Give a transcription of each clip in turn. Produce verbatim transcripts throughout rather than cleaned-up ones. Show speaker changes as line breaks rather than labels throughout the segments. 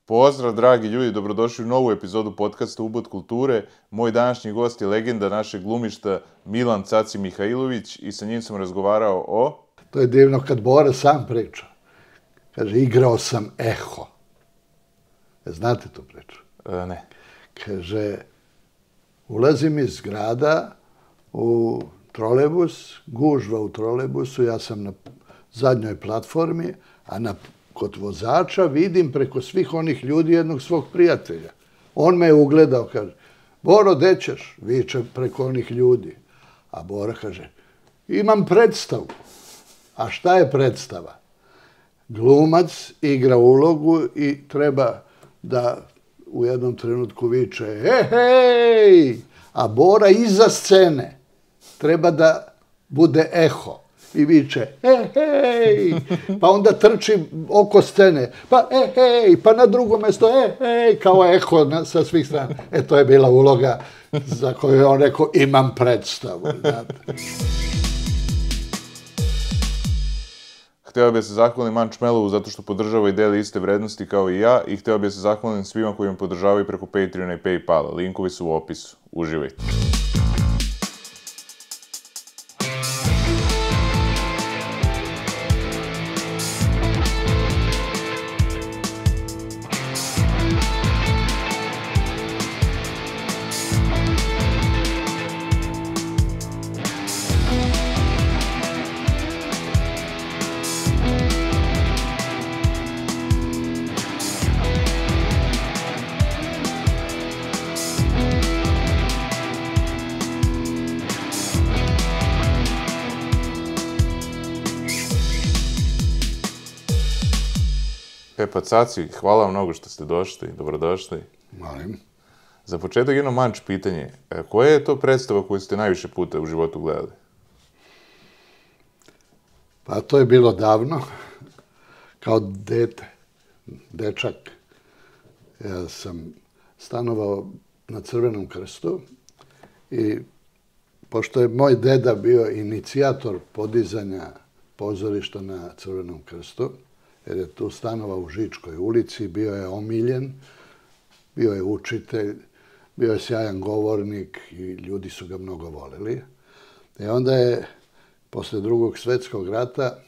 Pozdrav, dragi ljudi, dobrodošli u novu epizodu podcasta Ubod kulture. Moj današnji gost je legenda našeg glumišta Milan Caci Mihajlović i sa njim sam razgovarao o...
To je divno kad Bora sam priča. Kaže, igrao sam eho. Znate tu priču?
E, ne.
Kaže, ulazim iz grada u trolejbus, gužva u trolejbusu, ja sam na zadnjoj platformi, a na kod vozača vidim preko svih onih ljudi jednog svog prijatelja. On me je ugledao, kaže, Boro, gde ćeš? Viče preko onih ljudi. A Bora kaže, imam predstavu. A šta je predstava? Glumac igra ulogu i treba da u jednom trenutku viče, hej, hej! A Bora iza scene treba da bude eho. I viče, hej, hej, pa onda trči oko scene, pa hej, hej, pa na drugo mjesto, hej, hej, kao eho na, sa svih strana. E, to je bila uloga za koju je on rekao, imam predstavu. Znate.
Hteo bih se zahvalim Manč Melovu zato što podržava i deli iste vrednosti kao i ja i hteo bih se zahvalim svima koji me podržavaju preko Patreona i Paypala. Linkovi su u opisu. Uživajte. E pa, Caci, hvala vam mnogo što ste došli, dobrodošli.
Molim.
Za početak jedno Manč pitanje. Koja je to predstava koju ste najviše puta u životu gledali?
Pa to je bilo davno, kao dete, dečak. Ja sam stanovao na Crvenom krstu i pošto je moj deda bio inicijator podizanja pozorišta na Crvenom krstu, jer je tu stanovao u Žičkoj ulici, bio je omiljen, bio je učitelj, bio je sjajan govornik i ljudi su ga mnogo voleli. I onda je, posle drugog svjetskog rata,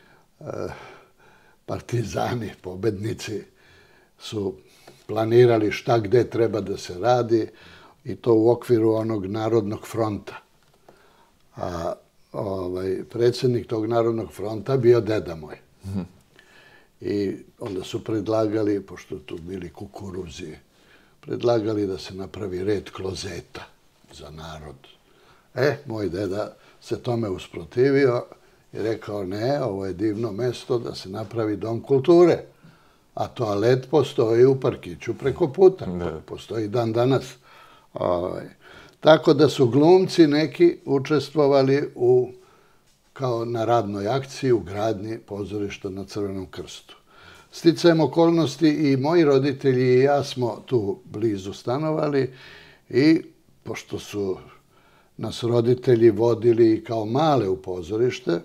partizani, pobednici, su planirali šta gde treba da se radi i to u okviru onog Narodnog fronta. A ovaj, predsjednik tog Narodnog fronta bio deda moj. Mm-hmm. I onda su predlagali, pošto tu bili kukuruzi, predlagali da se napravi red klozeta za narod. E, moj deda se tome usprotivio i rekao, ne, ovo je divno mesto da se napravi dom kulture. A toalet postoji u parkiću preko puta. Ne. Postoji dan danas. Ovaj. Tako da su glumci neki učestvovali u kao na radnoj akciji u gradnji pozorišta na Crvenom krstu. Sticajem okolnosti i moji roditelji i ja smo tu blizu stanovali i pošto su nas roditelji vodili kao male u pozorište,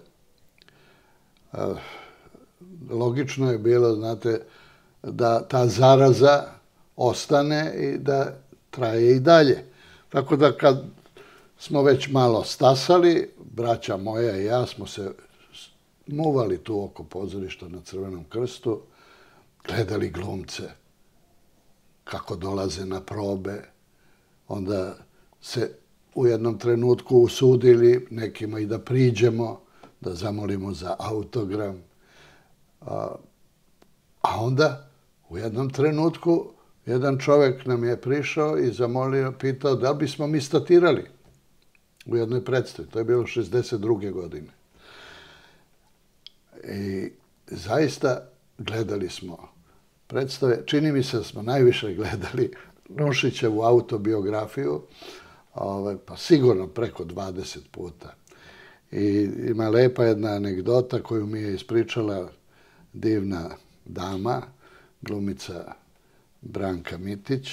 logično je bilo, znate, da ta zaraza ostane i da traje i dalje. Tako da kad smo već malo stasali, braća moja i ja smo se muvali tu oko pozorišta na Crvenom krstu, gledali glumce kako dolaze na probe, onda se u jednom trenutku usudili nekima i da priđemo, da zamolimo za autogram. A, a onda u jednom trenutku jedan čovjek nam je prišao i zamolio, pitao da li bismo mi statirali u jednoj predstavi. To je bilo šezdeset druge godine. I zaista gledali smo predstave. Čini mi se da smo najviše gledali Nušićevu autobiografiju, ovaj, pa sigurno preko dvadeset puta. I ima lepa jedna anegdota koju mi je ispričala divna dama, glumica Branka Mitić.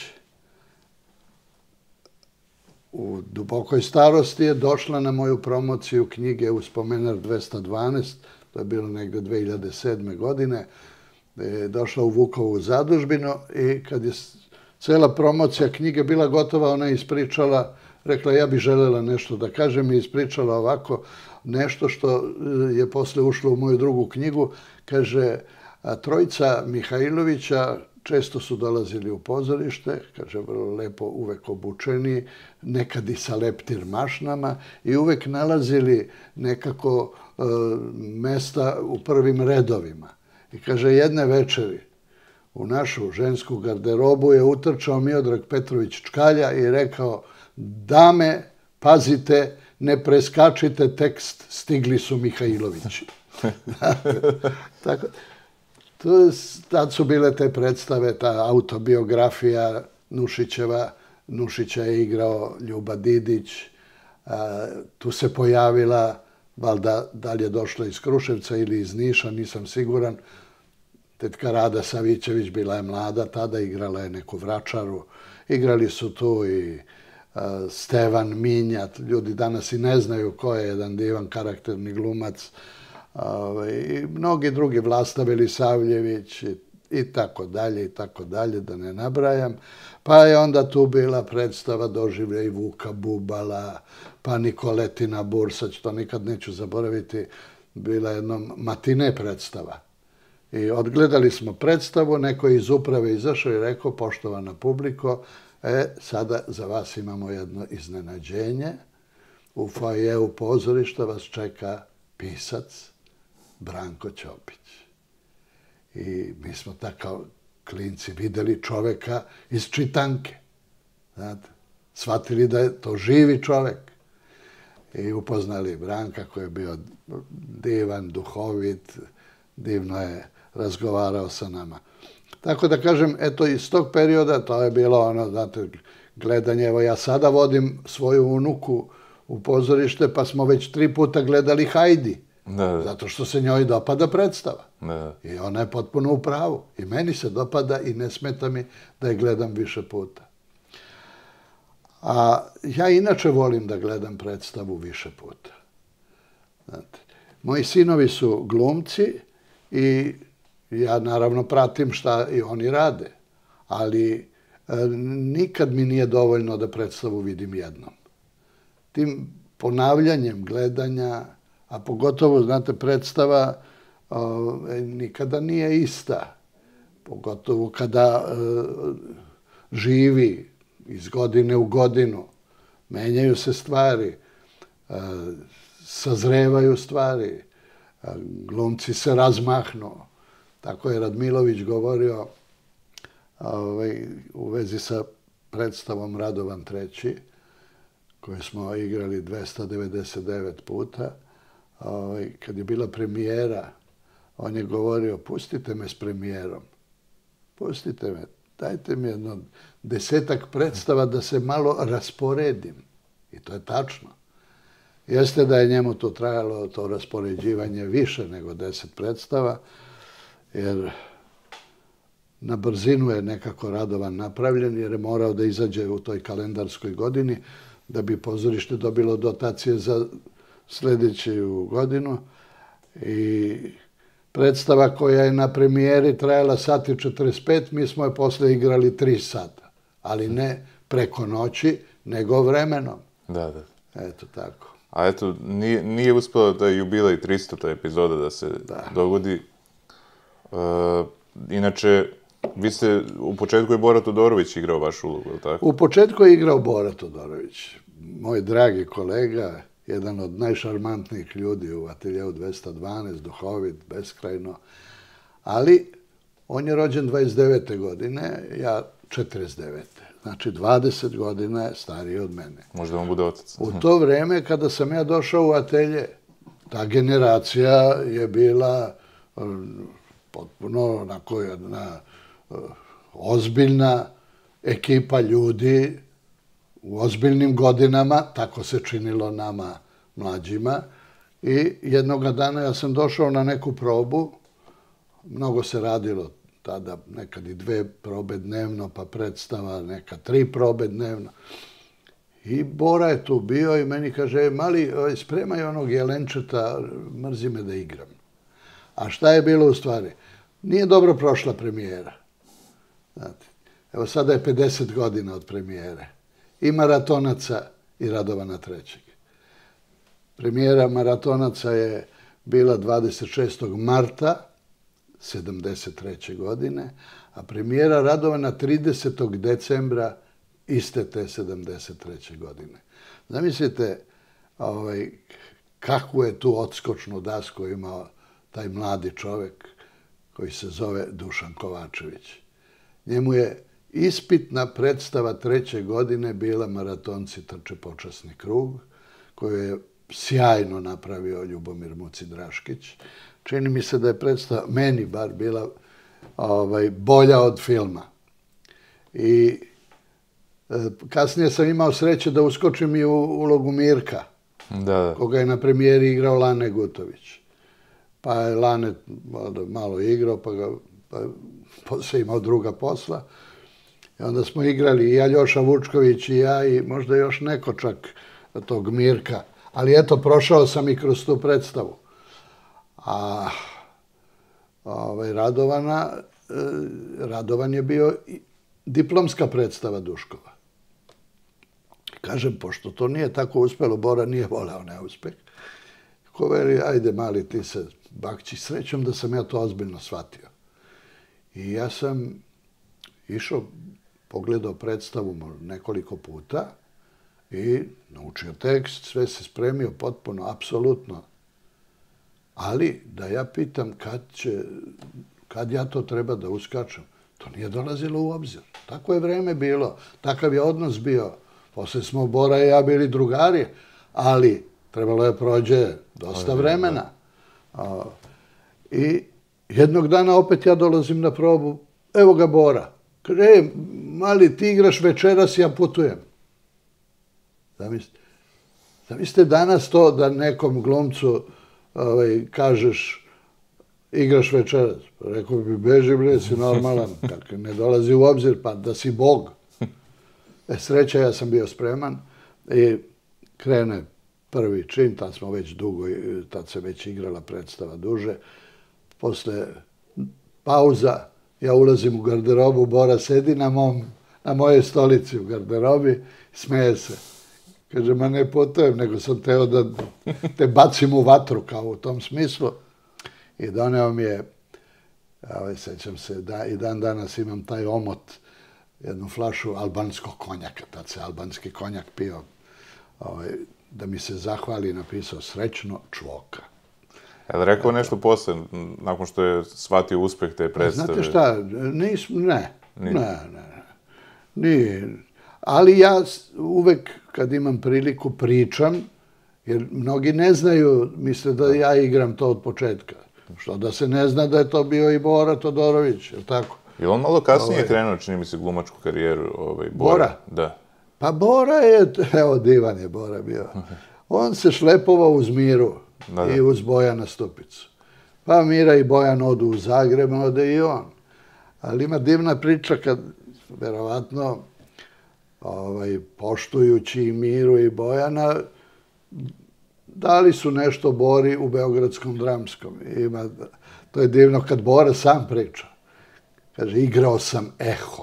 U dubokoj starosti je došla na moju promociju knjige Uspomenar dvesta dvanaest, to je bilo negde dve hiljade sedme godine, je došla u Vukovu zadužbinu i kad je cela promocija knjige bila gotova, ona je ispričala, rekla ja bih želela nešto da kažem i ispričala ovako nešto što je posle ušlo u moju drugu knjigu. Kaže, trojica Mihajlovića često su dolazili u pozorište, kaže, vrlo lepo, uvek obučeni, nekad i sa leptir mašnama i uvek nalazili nekako e, mesta u prvim redovima. I kaže, jedne večeri u našu žensku garderobu je utrčao Miodrag Petrović Čkalja i rekao, dame, pazite, ne preskačite tekst, stigli su Mihajlovići. Tako, to, tad su bile te predstave, ta autobiografija Nušićeva. Nušića je igrao Ljuba Didić. A, tu se pojavila, valjda da li je došla iz Kruševca ili iz Niša, nisam siguran, tetka Rada Savićević, bila je mlada, tada igrala je neku vračaru. Igrali su tu i a, Stevan Minjat, ljudi danas i ne znaju ko je jedan divan karakterni glumac. I mnogi drugi, Vlasta Velisavljević i tako dalje i tako dalje, da ne nabrajam. Pa je onda tu bila predstava Doživljaj Vuka Bubala, pa Nikoletina Bursać, to nikad neću zaboraviti, bila jednom matine predstava. I odgledali smo predstavu, neko je iz uprave izašao i rekao, poštovana publiko, e, sada za vas imamo jedno iznenađenje. U foajeu pozorišta vas čeka pisac Branko Ćopić. I mi smo tako klinci videli čoveka iz čitanke. Znate, shvatili da je to živi čovek. I upoznali Branka koji je bio divan, duhovit, divno je razgovarao sa nama. Tako da kažem, eto iz tog perioda to je bilo ono, znate, gledanje. Evo ja sada vodim svoju unuku u pozorište, pa smo već tri puta gledali Hajdi. Da. Zato što se njoj dopada predstava. Da. I ona je potpuno u pravu. I meni se dopada i ne smeta mi da je gledam više puta. A ja inače volim da gledam predstavu više puta. Znate, moji sinovi su glumci i ja naravno pratim šta i oni rade. Ali e, nikad mi nije dovoljno da predstavu vidim jednom. Tim ponavljanjem gledanja, a pogotovo, znate, predstava o, nikada nije ista. Pogotovo kada e, živi iz godine u godinu. Menjaju se stvari, e, sazrevaju stvari, e, glumci se razmahnu. Tako je Radmilović govorio ovaj, u vezi sa predstavom Radovan treći, koju smo igrali dvesta devedeset devet puta. Ovaj, kad je bila premijera, on je govorio, pustite me s premijerom. Pustite me, dajte mi jedno desetak predstava da se malo rasporedim. I to je tačno. Jeste da je njemu to trajalo, to raspoređivanje, više nego deset predstava, jer na brzinu je nekako Radovan napravljen, jer je morao da izađe u toj kalendarskoj godini, da bi pozorište dobilo dotacije za sljedeću godinu. I predstava koja je na premijeri trajala sat i četrdeset pet, mi smo je posle igrali tri sata. Ali ne preko noći, nego vremenom.
Da, da.
Eto tako.
A eto, nije, nije uspela da je jubilej tristota epizoda da se da. dogodi. E, inače, vi ste, u početku je Bora Todorović igrao vašu ulogu, je li tako?
U početku je igrao Bora Todorović. Moj dragi kolega, jedan od najšarmantnijih ljudi u ateljeu dvesta dvanaest, duhovit, beskrajno. Ali, on je rođen dvadeset devete godine, ja četrdeset devete. Znači, dvadeset godina je stariji od mene.
Možda vam bude otac.
U to vreme, kada sam ja došao u atelje, ta generacija je bila potpuno onako jedna ozbiljna ekipa ljudi u ozbiljnim godinama, tako se činilo nama mlađima. I jednog dana ja sam došao na neku probu, mnogo se radilo tada, nekad i dve probe dnevno, pa predstava, nekad tri probe dnevno. I Bora je tu bio i meni kaže, mali, spremaj onog jelenčeta, mrzi me da igram. A šta je bilo u stvari? nije dobro prošla premijera. Znate, evo sada je pedeset godina od premijere. I Maratonaca i Radovana trećeg. Premijera Maratonaca je bila dvadeset šestog marta sedamdeset treće godine, a premijera Radovana tridesetog decembra iste te sedamdeset treće godine. Zamislite ovaj, kakvu je tu odskočnu dasku imao taj mladi čovek koji se zove Dušan Kovačević. Njemu je ispitna predstava treće godine bila Maratonci trče počasni krug, koju je sjajno napravio Ljubomir Muci Draškić. Čini mi se da je predstava, meni bar, bila ovaj, bolja od filma. I e, kasnije sam imao sreće da uskočim i u ulogu Mirka,
da, da. Koga
je na premijeri igrao Lane Gutović. Pa je Lane malo igrao, pa ga pa, posle imao druga posla. I onda smo igrali i Aljoša Vučković i ja i možda još neko čak tog Mirka. Ali eto, prošao sam i kroz tu predstavu. A ovaj, Radovana, Radovan je bio diplomska predstava Duškova. Kažem, pošto to nije tako uspelo, Bora nije voleo neuspeh. Ko veli, ajde mali ti se bakći, srećom da sam ja to ozbiljno shvatio. I ja sam išao, pogledao predstavu nekoliko puta i naučio tekst, sve se spremio potpuno, apsolutno. Ali da ja pitam kad će, kad ja to treba da uskačem, to nije dolazilo u obzir. Tako je vreme bilo, takav je odnos bio. Posle smo Bora i ja bili drugari, ali trebalo je prođe dosta vremena. I jednog dana opet ja dolazim na probu, evo ga Bora. Kaže, e, mali, ti igraš večeras, ja putujem. Zamislite, zamislite danas to da nekom glumcu ovaj, kažeš, igraš večeras. Rekao bi, beži bre, si normalan, tako ne dolazi u obzir, pa da si Bog. E, sreća, ja sam bio spreman i krene prvi čin, tad smo već dugo, tad se već igrala predstava duže. Posle pauza, ja ulazim u garderobu, Bora sedi na, mom, na mojoj stolici u garderobi, smeje se. Kaže, ma ne putujem, nego sam teo da te bacim u vatru, kao u tom smislu. I doneo mi je, ovaj, sećam se, da i dan danas imam taj omot, jednu flašu albanskog konjaka, tad se albanski konjak pio, ovaj, da mi se zahvali, napisao srećno Čvoka.
Je li rekao nešto posle, nakon što je shvatio uspeh te predstave?
Znate šta, nis, ne, ne, ne, ne, nije. Ali ja uvek, kad imam priliku, pričam, jer mnogi ne znaju, misle da ja igram to od početka. Što da se ne zna da je to bio i Bora Todorović, je li tako?
Je on malo kasnije krenuo, čini mi se, glumačku karijeru, ovaj, Bora?
Bora?
Da.
Pa Bora je, evo, divan je Bora bio. On se šlepovao uz Miru i uz Bojana Stupicu. Pa Mira i Bojan odu u Zagreb, ode i on. Ali ima divna priča kad, verovatno, ovaj, poštujući i Miru i Bojana, dali su nešto Bori u Beogradskom dramskom. Ima, to je divno kad Bora sam priča. Kaže, igrao sam Eho.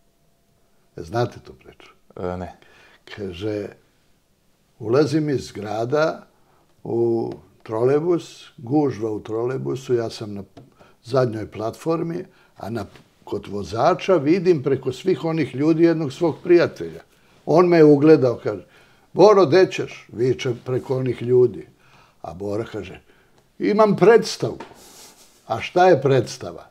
Znate tu priču?
E, ne.
Kaže, ulazim iz grada u trolejbus, gužva u trolejbusu, ja sam na zadnjoj platformi, a na, kod vozača vidim preko svih onih ljudi jednog svog prijatelja. On me je ugledao, kaže, Boro, gde ćeš? Viče preko onih ljudi. A Bora kaže, imam predstavu. A šta je predstava?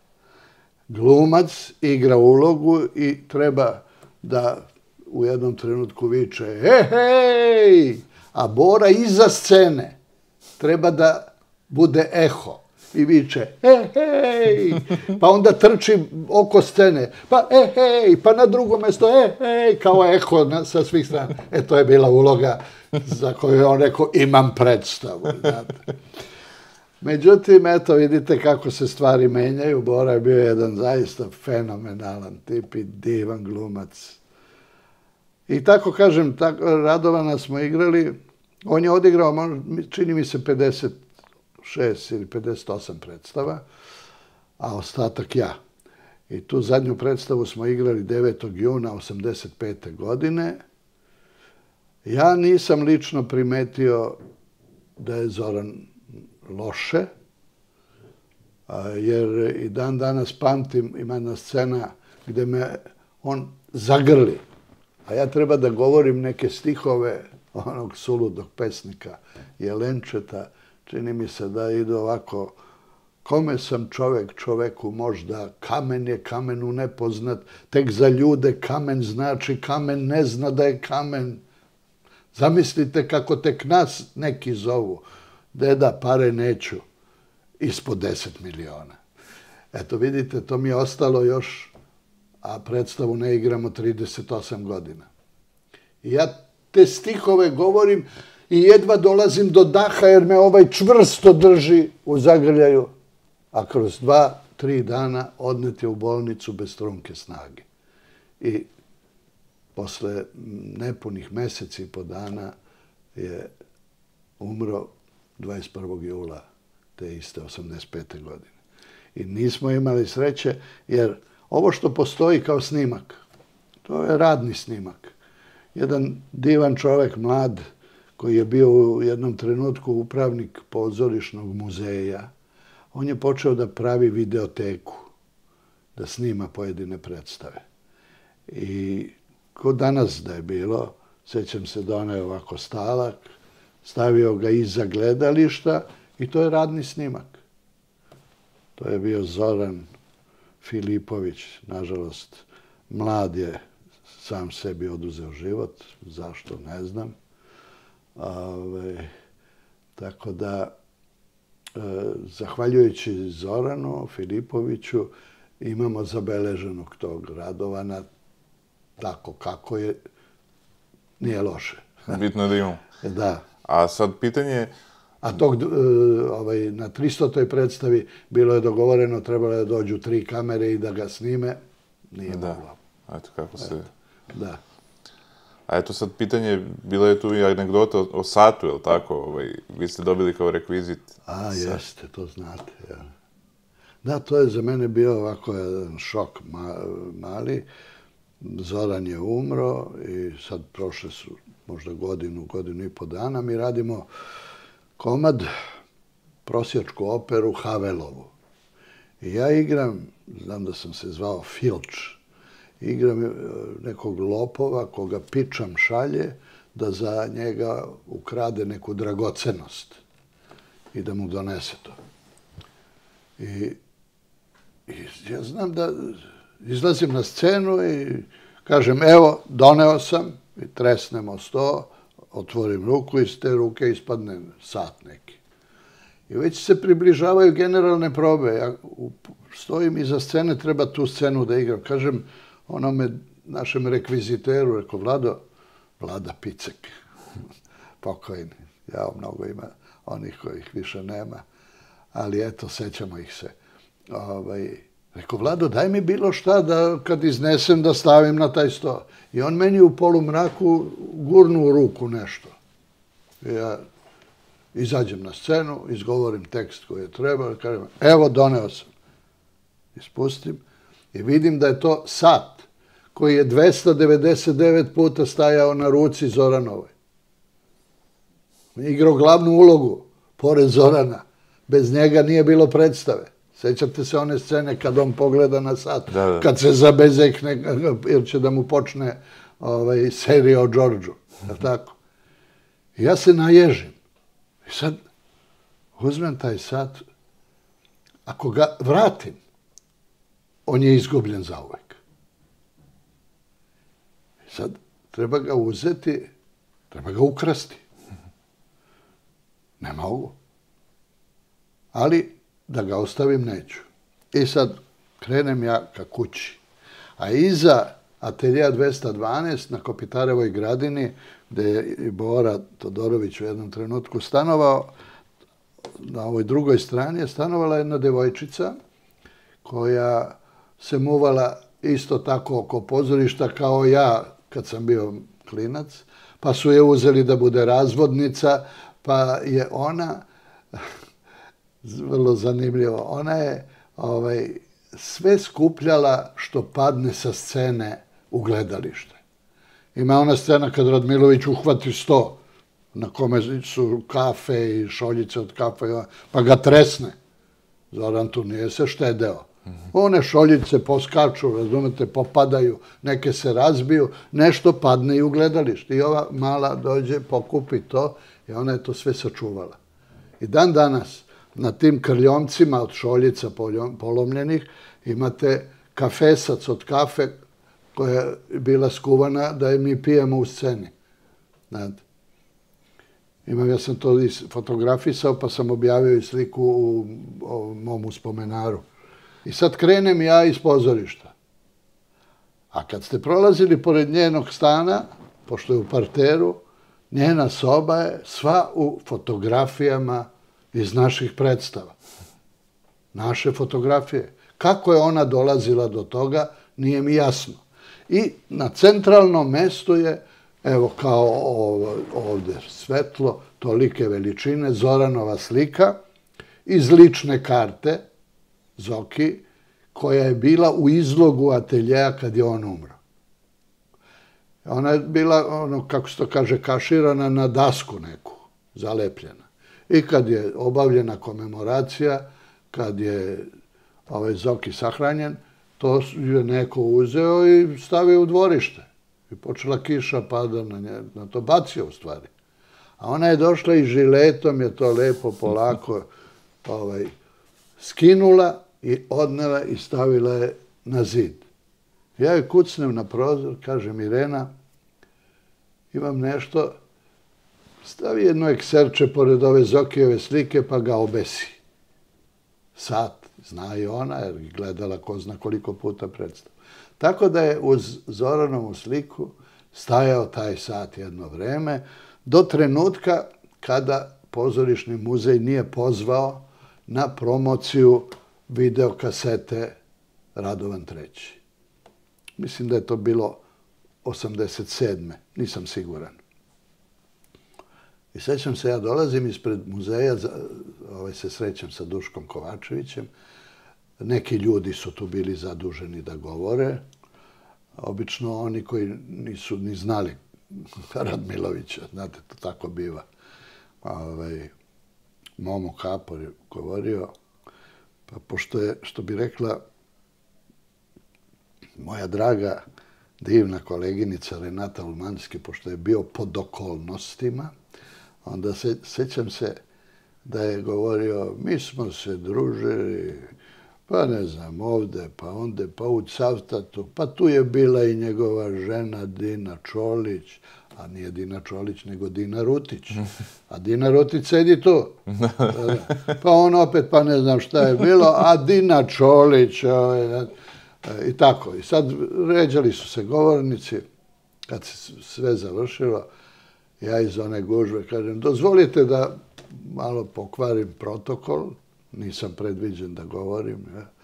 Glumac igra ulogu i treba da u jednom trenutku viče hej, hej, a Bora iza scene treba da bude eho i viče hej, hej, pa onda trči oko scene, pa hej, hej, pa na drugo mesto hej, hej, kao eho na, sa svih strana. E, to je bila uloga za koju je on rekao, imam predstavu. Znate. Međutim, eto, vidite kako se stvari menjaju. Bora je bio jedan zaista fenomenalan tip i divan glumac. I tako, kažem, tako, Radovana smo igrali. On je odigrao, čini mi se, pedeset šest ili pedeset osam predstava. a ostatak ja. I tu zadnju predstavu smo igrali devetog juna osamdeset pete. godine. Ja nisam lično primetio da je Zoran loše, jer i dan danas pamtim, ima jedna scena gde me on zagrli, a ja treba da govorim neke stihove onog suludog pesnika Jelenčeta, čini mi se da idu ovako: kome sam čovek, čoveku možda, kamen je kamenu nepoznat, tek za ljude kamen znači, kamen ne zna da je kamen. Zamislite kako tek nas neki zovu, deda, pare neću, ispod deset miliona. Eto, vidite, to mi je ostalo još, a predstavu ne igramo trideset osam godina. I ja te stihove govorim i jedva dolazim do daha jer me ovaj čvrsto drži u zagrljaju, a kroz dva, tri dana odnet je u bolnicu bez trunke snage. I posle nepunih meseci i po dana je umro dvadeset prvog jula te iste osamdeset pete. godine. I nismo imali sreće, jer ovo što postoji kao snimak, to je radni snimak. Jedan divan čovek, mlad, koji je bio u jednom trenutku upravnik pozorišnog muzeja, on je počeo da pravi videoteku, da snima pojedine predstave. I ko danas da je bilo, sećam se da onaj ovako stalak, stavio ga iza gledališta i to je radni snimak. To je bio Zoran Filipović, nažalost, mlad je sam sebi oduzeo život, zašto ne znam. Ove, tako da, e, zahvaljujući Zoranu Filipoviću, imamo zabeleženog tog Radovana, tako kako je, nije loše.
Bitno je da imamo.
Da.
A sad pitanje...
A tog, ovaj, na tristotoj predstavi bilo je dogovoreno, trebalo je da dođu tri kamere i da ga snime. Nije moglo.
Eto kako se...
Da.
A eto sad pitanje, bila je tu i anegdota o satu, je li tako? Vi ste dobili kao rekvizit.
A, jeste, to znate. Da, to je za mene bio ovako jedan šok mali. Zoran je umro i sad prošle su možda godinu, godinu i po dana. Mi radimo komad, prosjačku operu Havelovu. I ja igram, znam da sam se zvao Filč, igram nekog lopova koga pičam šalje da za njega ukrade neku dragocenost i da mu donese to. I, i ja znam da izlazim na scenu i kažem, evo, doneo sam, i tresnemo sto, otvorim ruku i iz te ruke ispadne sat neki. I već se približavaju generalne probe. Ja stojim iza scene, treba tu scenu da igram. Kažem onome našem rekviziteru, rekao, Vlado, Vlada Picek, pokojni. Ja, mnogo ima onih kojih više nema, ali eto, sećamo ih se. Ovaj, rekao, Vlado, daj mi bilo šta da kad iznesem da stavim na taj sto. I on meni u polumraku gurnu u ruku nešto. I ja izađem na scenu, izgovorim tekst koji je trebao, kažem, evo, doneo sam. Ispustim i vidim da je to sat koji je dvesta devedeset devet puta stajao na ruci Zoranovoj. Igrao glavnu ulogu, pored Zorana. Bez njega nije bilo predstave. Sećate se one scene kad on pogleda na sat, kad se zabezekne, jer će da mu počne serija o Đorđu. Tako. I ja se naježim. I sad uzmem taj sat, ako ga vratim, on je izgubljen zauvek. I sad treba ga uzeti, treba ga ukrasti. Ne mogu. Ali da ga ostavim neću. I sad krenem ja ka kući. A iza ateljea dvesta dvanaest na Kopitarevoj gradini, gde je i Bora Todorović u jednom trenutku stanovao, na ovoj drugoj strani je stanovala jedna devojčica koja se muvala isto tako oko pozorišta kao ja kad sam bio klinac, pa su je uzeli da bude razvodnica, pa je ona, vrlo zanimljivo, ona je ovaj, sve skupljala što padne sa scene u gledalište. Ima ona scena kad Radmilović uhvati sto na kome su kafe i šoljice od kafe, pa ga tresne. Zoran tu nije se štedeo. One šoljice poskaču, razumete, popadaju, neke se razbiju, nešto padne i u gledalište. I ova mala dođe, pokupi to i ona je to sve sačuvala. I dan danas na tim krljomcima od šoljica polomljenih imate kafesac od kafe koja je bila skuvana da je mi pijemo u sceni. Znate. Imam, ja sam to fotografisao pa sam objavio i sliku u mom uspomenaru. I sad krenem ja iz pozorišta. A kad ste prolazili pored njenog stana, pošto je u parteru, njena soba je sva u fotografijama iz naših predstava. Naše fotografije. Kako je ona dolazila do toga, nije mi jasno. I na centralnom mestu je, evo kao ovdje svetlo, tolike veličine, Zoranova slika iz lične karte, Zoki, koja je bila u izlogu ateljeja kad je on umro. Ona je bila, ono, kako se to kaže, kaširana na dasku neku, zalepljena. I kad je obavljena komemoracija, kad je ovaj Zoki sahranjen, to je neko uzeo i stavio u dvorište. I počela kiša pada na nje, na to bacio u stvari. A ona je došla i žiletom je to lepo, polako ovaj, skinula i odnela i stavila je na zid. Ja joj kucnem na prozor, kažem Irena, imam nešto, stavi jedno ekserče pored ove Zokijeve slike pa ga obesi. Sat, zna i ona, jer gledala ko zna koliko puta predstav. Tako da je uz Zoranovu sliku stajao taj sat jedno vreme, do trenutka kada Pozorišni muzej nije pozvao na promociju videokasete Radovan treći. Mislim da je to bilo osamdeset sedme nisam siguran. I sećam se, ja dolazim ispred muzeja, ovaj, se srećem sa Duškom Kovačevićem, neki ljudi su tu bili zaduženi da govore, obično oni koji nisu ni znali Radmilovića, znate, to tako biva. Ovaj, Momo Kapor je govorio, pa pošto je, što bi rekla moja draga, divna koleginica Renata Ulmanski, pošto je bio pod okolnostima, onda se, sećam se da je govorio, mi smo se družili, pa ne znam, ovde, pa onde, pa u Cavtatu, pa tu je bila i njegova žena Dina Čolić, a nije Dina Čolić, nego Dina Rutić. A Dina Rutić sedi tu. Pa on opet, pa ne znam šta je bilo, a Dina Čolić, i tako. I sad ređali su se govornici, kad se sve završilo, ja iz one gužve kažem, dozvolite da malo pokvarim protokol, nisam predviđen da govorim,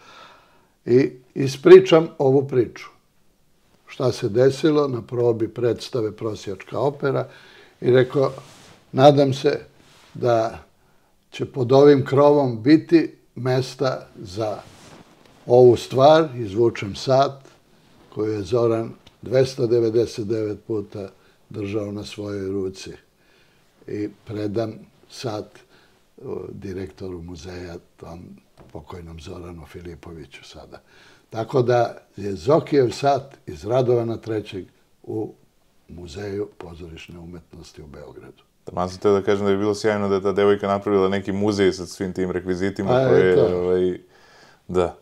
i ispričam ovu priču. Šta se desilo na probi predstave Prosjačka opera i rekao, nadam se da će pod ovim krovom biti mesta za ovu stvar, izvučem sat koju je Zoran dvesta devedeset devet puta držao na svojoj ruci i predam sat direktoru muzeja, tom pokojnom Zoranu Filipoviću sada. Tako da je Zokijev sat iz Radovana trećeg u Muzeju pozorišne umetnosti u Beogradu.
Taman sam teo da kažem da bi bilo sjajno da je ta devojka napravila neki muzej sa svim tim rekvizitima koje... Ovaj, da.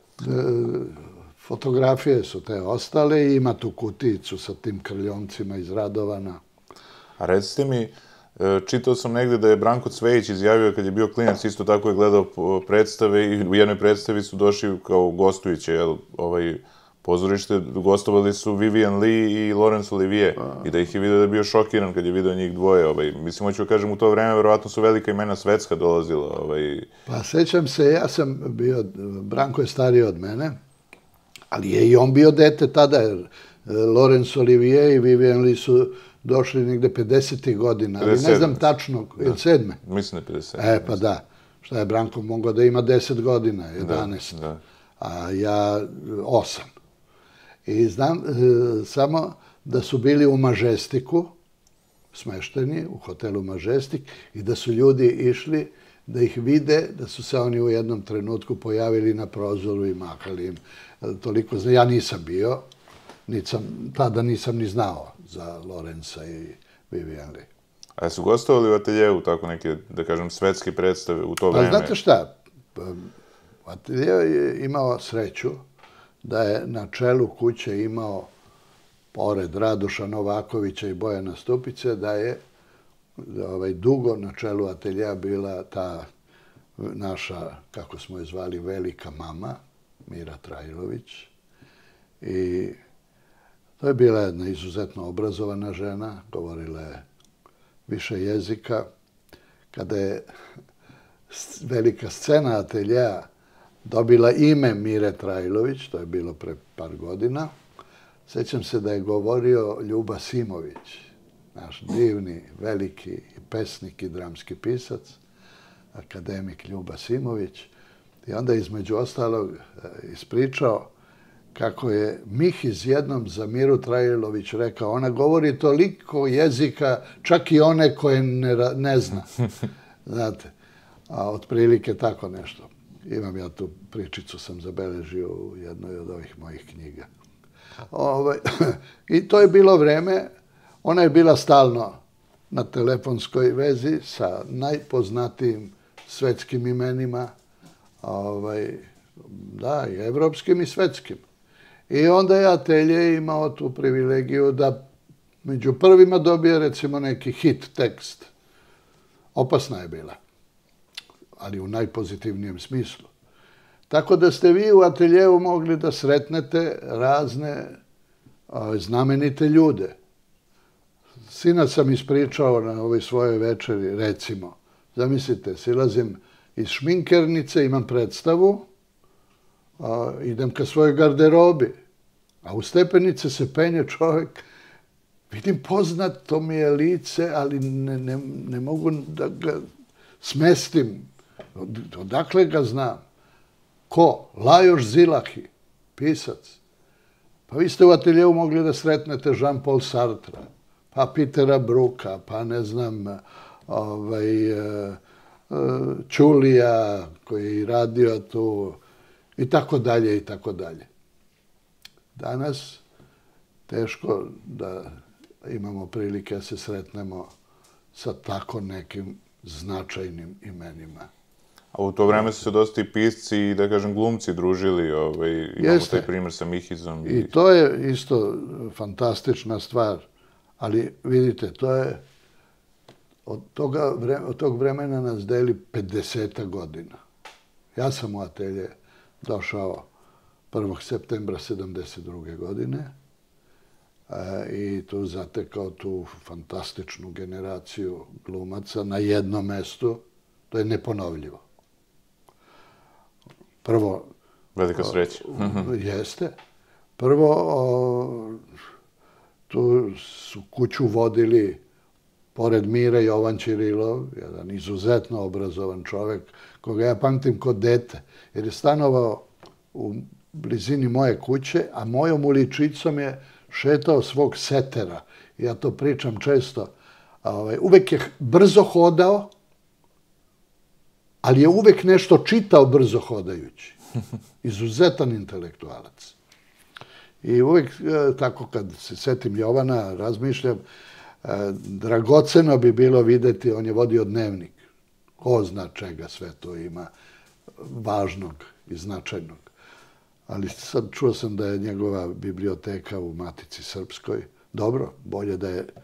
Fotografije su te ostale i ima tu kutijicu sa tim krljomcima iz Radovana.
A recite mi, čitao sam negde da je Branko Cvejić izjavio kad je bio klinac, isto tako je gledao predstave i u jednoj predstavi su došli kao gostujuće, ovaj, pozorište, gostovali su Vivian Lee i Laurence Olivier i da ih je vidio da je bio šokiran kad je vidio njih dvoje. Ovaj. Mislim, hoću kažem, u to vreme verovatno su velika imena svetska dolazila. Ovaj.
Pa sećam se, ja sam bio, Branko je stariji od mene, ali je i on bio dete tada, jer Laurence Olivier i Vivian Lee su došli negde pedesetih godina, ali ne znam tačno, ili sedme?
Mislim da je pedeset sedme.
E, pa da. Šta je Branko mogao da ima deset godina, jedanaest. a ja osam. I znam samo da su bili u Mažestiku, smešteni u hotelu Mažestik, i da su ljudi išli da ih vide, da su se oni u jednom trenutku pojavili na prozoru i mahali im. Toliko, ja nisam bio, tada nisam ni znao za Lorenza i Vivien Leigh.
A su gostovali u ateljevu tako neke, da kažem, svetske predstave u to vreme?
Pa znate šta, atelje je imao sreću da je na čelu kuće imao, pored Radoša Novakovića i Bojana Stupice, da je dugo na čelu ateljeja bila ta naša, kako smo je zvali, velika mama, Mira Trajlović. I to je bila jedna izuzetno obrazovana žena, govorila je više jezika. Kada je velika scena ateljeja dobila ime Mire Trajlović, to je bilo pre par godina, sećam se da je govorio Ljuba Simović, naš divni, veliki pesnik i dramski pisac, akademik Ljuba Simović, i onda između ostalog ispričao kako je Mihiz jednom za Miru Trajlović rekao, ona govori toliko jezika, čak i one koje ne zna. Znate, a otprilike tako nešto. Imam ja tu pričicu, sam zabeležio u jednoj od ovih mojih knjiga. I to je bilo vreme, ona je bila stalno na telefonskoj vezi sa najpoznatijim svetskim imenima, da, i evropskim i svetskim. I onda je atelje imao tu privilegiju da među prvima dobije recimo neki hit tekst. Opasna je bila, ali u najpozitivnijem smislu. Tako da ste vi u ateljevu mogli da sretnete razne znamenite ljude. Sina sam ispričao na ovoj svojoj večeri, recimo, zamislite, silazim iz šminkernice, imam predstavu, idem ka svojoj garderobi, a u stepenice se penje čovjek, vidim poznato mi je lice, ali ne mogu da ga smestim. Odakle ga znam? Ko? Lajoš Zilahi, pisac. Pa vi ste u ateljevu mogli da sretnete Jean-Paul Sartra, pa Petera Bruka, pa ne znam, Čulija koji je radio tu, i tako dalje, i tako dalje. Danas teško da imamo prilike da se sretnemo sa tako nekim značajnim imenima.
A u to vreme su se dosta i pisci i, da kažem, glumci družili. Imamo taj primjer sa Mihizom.
I to je isto fantastična stvar. Ali, vidite, to je... Od tog vremena nas deli pedeset godina. Ja sam u atelje došao prvog septembra sedamdeset druge godine i tu zatekao tu fantastičnu generaciju glumaca na jednom mestu. To je neponovljivo. Prvo...
Velika sreća.
Jeste. Prvo, tu su kuću vodili, pored Mire, Jovan Ćirilov, jedan izuzetno obrazovan čovjek, koga ja pamtim kod dete, jer je stanovao u blizini moje kuće, a mojom uličicom je šetao svog setera. Ja to pričam često. Uvek je brzo hodao, ali je uvek nešto čitao brzo hodajući. Izuzetan intelektualac. I uvek, tako kad se setim Jovana, razmišljam, dragoceno bi bilo videti, on je vodio dnevnik. Ko zna čega sve to ima važnog i značajnog. Ali sad čuo sam da je njegova biblioteka u Matici Srpskoj. Dobro, bolje da je...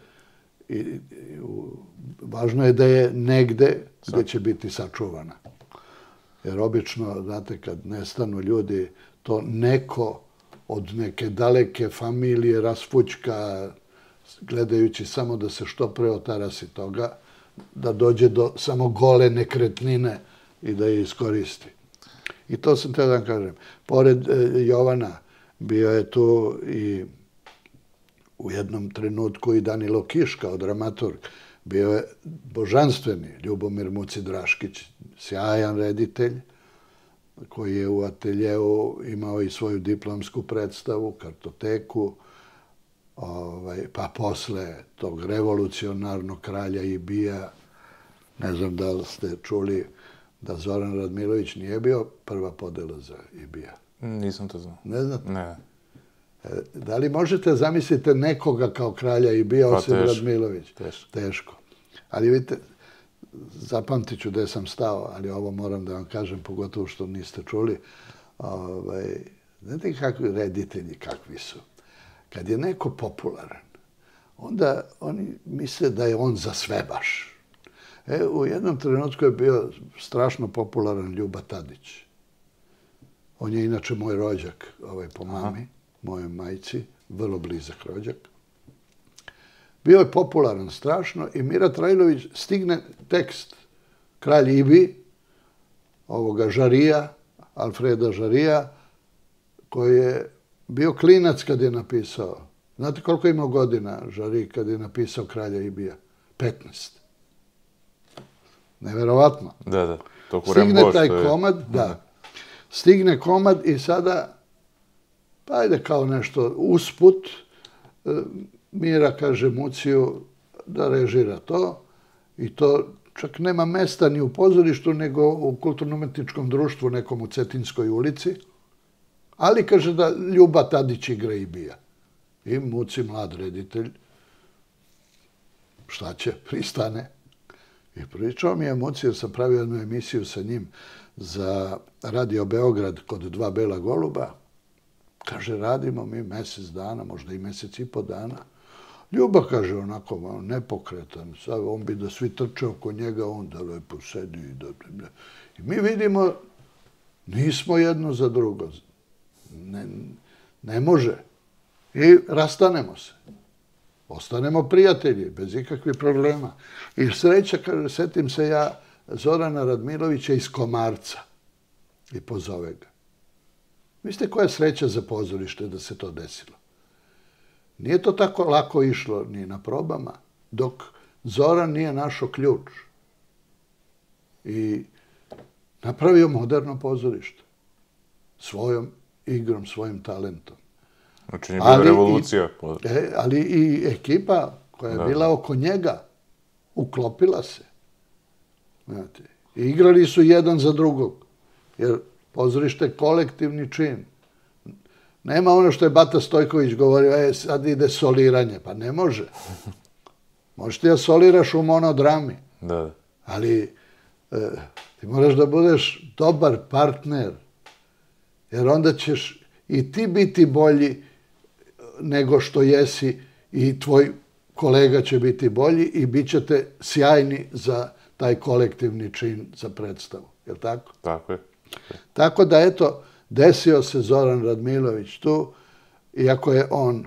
Važno je da je negde gde će biti sačuvana. Jer obično, znate, kad nestanu ljudi, to neko od neke daleke familije rasfućka, gledajući samo da se što pre otarasi toga, da dođe do samo gole nekretnine i da je iskoristi. I to sam te da kažem. Pored Jovana bio je tu i u jednom trenutku i Danilo Kiš kao dramaturg. Bio je božanstveni Ljubomir Muci Draškić, sjajan reditelj. koji je u ateljeu imao i svoju diplomsku predstavu, kartoteku, ovaj, pa posle tog revolucionarnog kralja Ibija, ne znam da li ste čuli da Zoran Radmilović nije bio prva podela za Ibija.
Nisam to znao.
Ne znate?
Ne.
Da li možete zamisliti nekoga kao kralja Ibija osim Radmilović?
Teško.
Teško. Ali vidite, zapamtit ću gde sam stao, ali ovo moram da vam kažem, pogotovo što niste čuli. Ovaj, znate kakvi reditelji kakvi su? Kad je neko popularan, onda oni misle da je on za sve baš. E, u jednom trenutku je bio strašno popularan Ljuba Tadić. On je inače moj rođak, ovaj, po mami, mojoj majci, vrlo blizak rođak. Bio je popularan strašno i Mira Trajlović stigne tekst Kralj Ibi, ovoga Žarija, Alfreda Žarija, koji je bio klinac kad je napisao. Znate koliko je imao godina Žari kad je napisao Kralja Ibija? petnaest. Neverovatno.
Da, da.
Stigne taj komad, da. Stigne komad i sada, pa ajde kao nešto usput, Mira kaže Muciju da režira to i to čak nema mesta ni u pozorištu, nego u kulturno-umetničkom društvu nekom u Cetinskoj ulici. Ali kaže da Ljuba Tadić igra Ibija. I Muci, mlad reditelj, šta će, pristane. I pričao mi je Muci, jer sam pravio jednu emisiju sa njim za Radio Beograd kod Dva bela goluba. Kaže, radimo mi mesec dana, možda i mesec i po dana. Ljuba, kaže, onako nepokretan, sad on bi da svi trče oko njega, on da lepo sedi. I mi vidimo, nismo jedno za drugo. Ne, ne može. I rastanemo se. Ostanemo prijatelji, bez ikakvih problema. I sreća, kaže, setim se ja Zorana Radmilovića iz Komarca i pozove ga. Mislite koja je sreća za pozorište da se to desilo? Nije to tako lako išlo ni na probama, dok Zoran nije našao ključ i napravio moderno pozorište svojom igrom, svojim talentom.
Znači, nije bila revolucija.
Ali i ekipa koja je bila oko njega uklopila se. Znate, igrali su jedan za drugog, jer pozorište je kolektivni čin. Nema ono što je Bata Stojković govorio, e, sad ide soliranje. Pa ne može. Možeš ti da soliraš u monodrami.
Da.
Ali ti moraš da budeš dobar partner, jer onda ćeš i ti biti bolji nego što jesi i tvoj kolega će biti bolji i bit ćete sjajni za taj kolektivni čin za predstavu. Je li tako?
Tako je.
Tako da, eto, desio se Zoran Radmilović tu, iako je on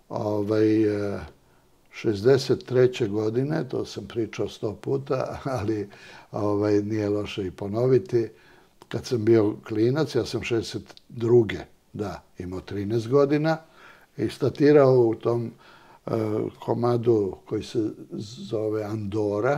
šezdeset treće godine, to sam pričao sto puta, ali nije loše i ponoviti, kad sam bio klinac, ja sam šezdeset druge da, imao trinaest godina i statirao u tom komadu koji se zove Andora,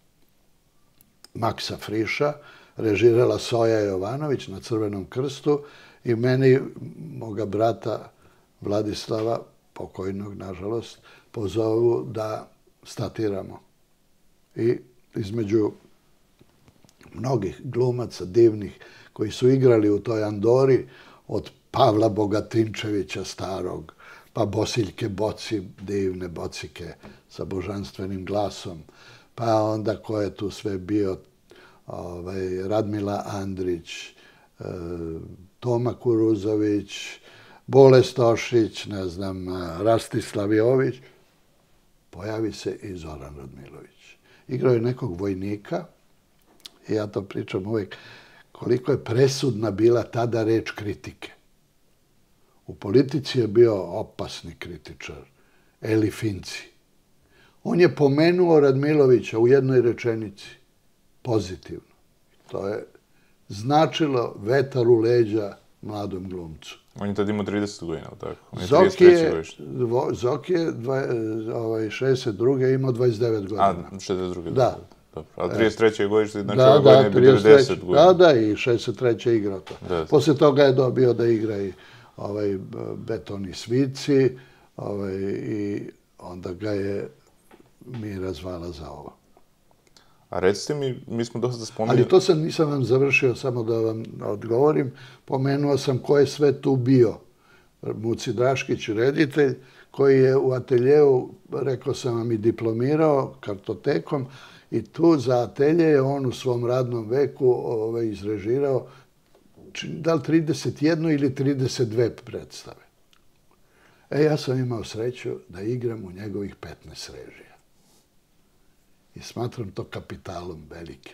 Maksa Friša, režirala Soja Jovanović na Crvenom krstu i meni, moga brata Vladislava, pokojnog, nažalost, pozovu da statiramo. I između mnogih glumaca divnih koji su igrali u toj Andori, od Pavla Bogatinčevića starog, pa Bosiljke Boci, divne Bocike sa božanstvenim glasom, pa onda ko je tu sve bio, Radmila Andrić, Toma Kuruzović, Bole Stošić, ne znam, Rastislav Jović, pojavi se i Zoran Radmilović. Igrao je nekog vojnika i ja to pričam uvijek, koliko je presudna bila tada reč kritike. U politici je bio opasni kritičar, Eli Finci. On je pomenuo Radmilovića u jednoj rečenici, pozitivno. To je značilo vetar u leđa mladom glumcu.
On je tad imao trideset godina, tako?
Zoki je šezdeset druge imao dvadeset devet godina.
A, šezdeset druge.
Da.
Dobro, ali trideset treće godište, znači
Da,
ove godine
da,
bi devedeset godina.
Da, da, i šezdeset treće igrao to.
Da.
Posle toga je dobio da igra i ovaj, Betoni Svici, ovaj, i onda ga je Mira zvala za ovo.
A recite mi, mi smo dosta spominjali...
Ali to sam, nisam vam završio, samo da vam odgovorim. Pomenuo sam ko je sve tu bio. Muci Draškić, reditelj, koji je u ateljeu, rekao sam vam, i diplomirao kartotekom, i tu za atelje je on u svom radnom veku ovaj, izrežirao da li trideset jednu ili trideset dve predstave. E, ja sam imao sreću da igram u njegovih petnaest režija. I smatram to kapitalom velikim.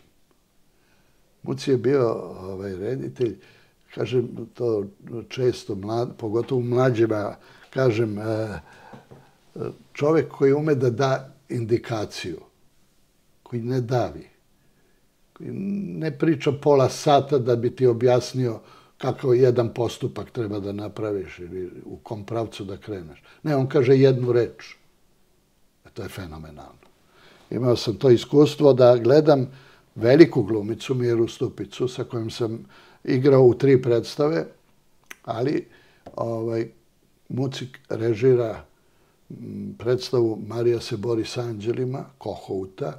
Muci je bio ovaj, reditelj, kažem to često, mlad, pogotovo mlađima, kažem, čovjek koji ume da da indikaciju, koji ne davi, koji ne priča pola sata da bi ti objasnio kako jedan postupak treba da napraviš ili u kom pravcu da kreneš. Ne, on kaže jednu reč. E, to je fenomenalno. Imao sam to iskustvo da gledam veliku glumicu, Miru Stupicu, sa kojom sam igrao u tri predstave, ali ovaj, Mucik režira predstavu Marija se bori s anđelima, Kohouta,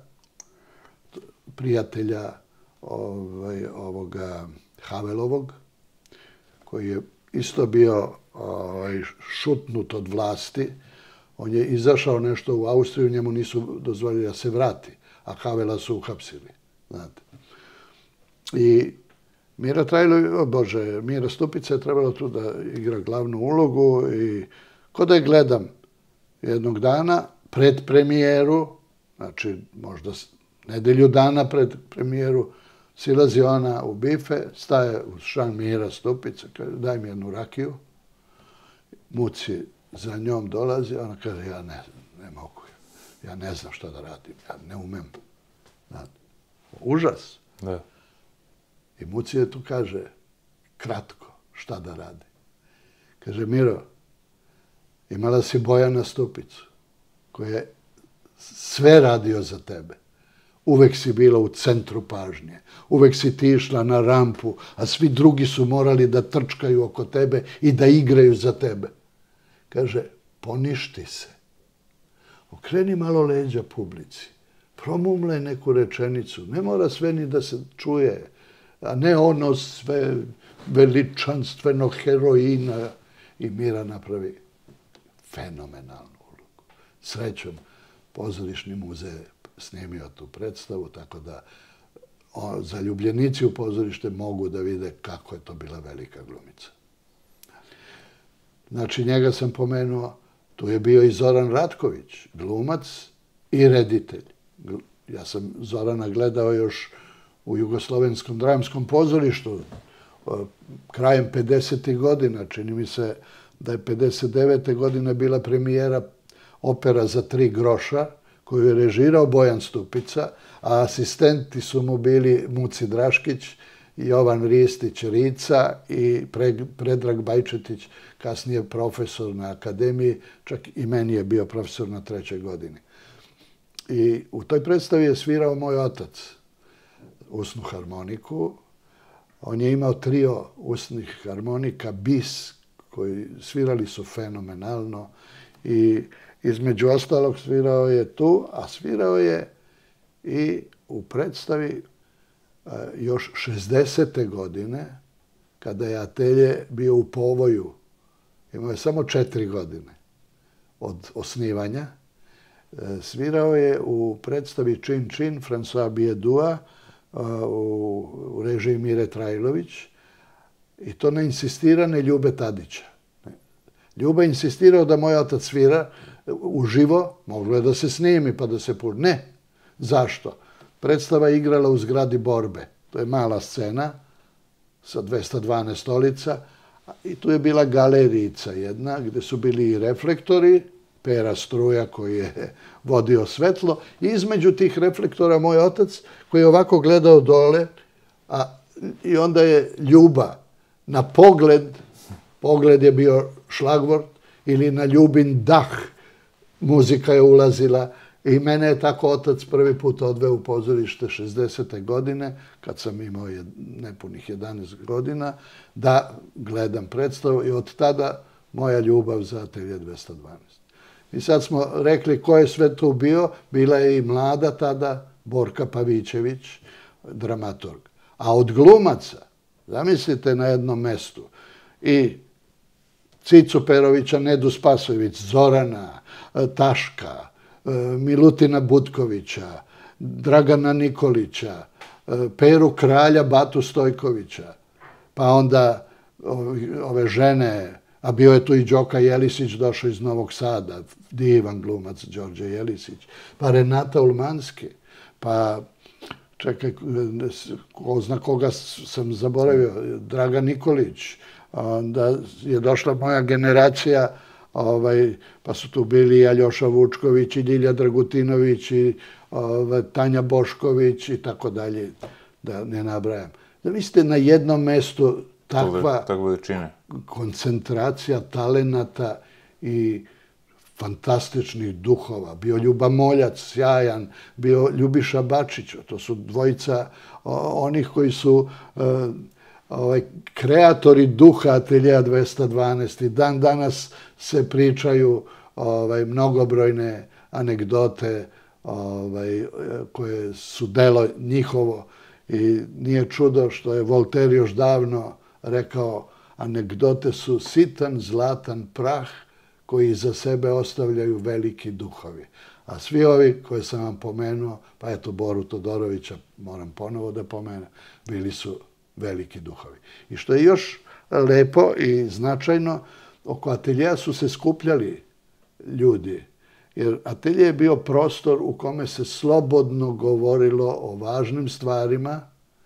prijatelja ovaj, ovoga Havelovog, koji je isto bio ovaj, šutnut od vlasti. On je izašao nešto u Austriju, njemu nisu dozvolili da se vrati, a Havela su uhapsili, znate. I Mira Trajlović, o Bože, Mira Stupica je trebala tu da igra glavnu ulogu i ko da je gledam jednog dana pred premijeru, znači možda nedelju dana pred premijeru, silazi ona u bife, staje uz šan Mira Stupica, kaže daj mi jednu rakiju, Muci za njom dolazi, ona kaže ja ne, ne mogu, ja ne znam šta da radim, ja ne umem. Znate, užas.
Da.
I Muci je tu kaže, kratko, šta da radi. Kaže, Miro, imala si Bojana Stupicu, koji je sve radio za tebe. Uvek si bila u centru pažnje. Uvek si ti išla na rampu, a svi drugi su morali da trčkaju oko tebe i da igraju za tebe. Kaže, poništi se. Okreni malo leđa publici. Promumlaj neku rečenicu. Ne mora sve ni da se čuje, a ne ono sve veličanstveno heroina. I Mira napravi fenomenalnu ulogu. Srećom, Pozorišni muzej snimio tu predstavu, tako da o, zaljubljenici u pozorište mogu da vide kako je to bila velika glumica. Znači, njega sam pomenuo, tu je bio i Zoran Ratković, glumac i reditelj. Ja sam Zorana gledao još u Jugoslovenskom dramskom pozorištu krajem pedesetih godina. Čini mi se da je pedeset devete godine bila premijera opera za tri groša, koju je režirao Bojan Stupica, a asistenti su mu bili Muci Draškić, Jovan Ristić Rica i Predrag Bajčetić, kasnije profesor na akademiji, čak i meni je bio profesor na trećoj godini. I u toj predstavi je svirao moj otac usnu harmoniku. On je imao trio usnih harmonika, bis, koji svirali su fenomenalno i između ostalog svirao je tu, a svirao je i u predstavi još šezdesete godine, kada je atelje bio u povoju. Imao je samo četiri godine od osnivanja. Svirao je u predstavi Čin Čin François Biedua u režiji Mire Trajlović i to na insistirane Ljube Tadića. Ljuba je insistirao da moj otac svira uživo, moglo je da se snimi pa da se pušta. Ne. Zašto? Predstava je igrala u zgradi Borbe. To je mala scena sa dvesta dvanaest stolica i tu je bila galerijica jedna gde su bili i reflektori, Pera Struja koji je vodio svetlo i između tih reflektora moj otac koji je ovako gledao dole a, i onda je Ljuba na pogled, pogled je bio šlagvort ili na Ljubin dah, muzika je ulazila I mene je tako otac prvi put odveo u pozorište šezdesete godine, kad sam imao nepunih jedanaest godina, da gledam predstavu i od tada moja ljubav za Atelje dvesta dvanaest. I sad smo rekli ko je sve tu bio, bila je i mlada tada Borka Pavićević, dramaturg. A od glumaca, zamislite na jednom mestu, i Cicu Perovića, Nedu Spasojević, Zorana, Taška, Milutina Butkovića, Dragana Nikolića, Peru Kralja, Batu Stojkovića, pa onda ove žene, a bio je tu i Đoka Jelisić, došao iz Novog Sada, divan glumac Đorđe Jelisić, pa Renata Ulmanski, pa čekaj, ko zna koga sam zaboravio, Dragan Nikolić, onda je došla moja generacija, pa su tu bili i Aljoša Vučković, i Ljilja Dragutinović, i Tanja Bošković, i tako dalje, da ne nabrajam. Da vi ste na jednom mestu takva koncentracija talenata i fantastičnih duhova. Bio Ljuba Moljac, sjajan, bio Ljubiša Bačić, to su dvojica onih koji su kreatori duha Ateljea dvesta dvanaest i dan danas se pričaju mnogobrojne anegdote koje su delo njihovo i nije čudo što je Voltaire još davno rekao anegdote su sitan, zlatan prah koji za sebe ostavljaju veliki duhovi. A svi ovi koje sam vam pomenuo, pa eto Boru Todorovića moram ponovo da pomenem, bili su veliki duhovi. I što je još lepo i značajno, oko Ateljea su se skupljali ljudi, jer Atelje je bio prostor u kome se slobodno govorilo o važnim stvarima,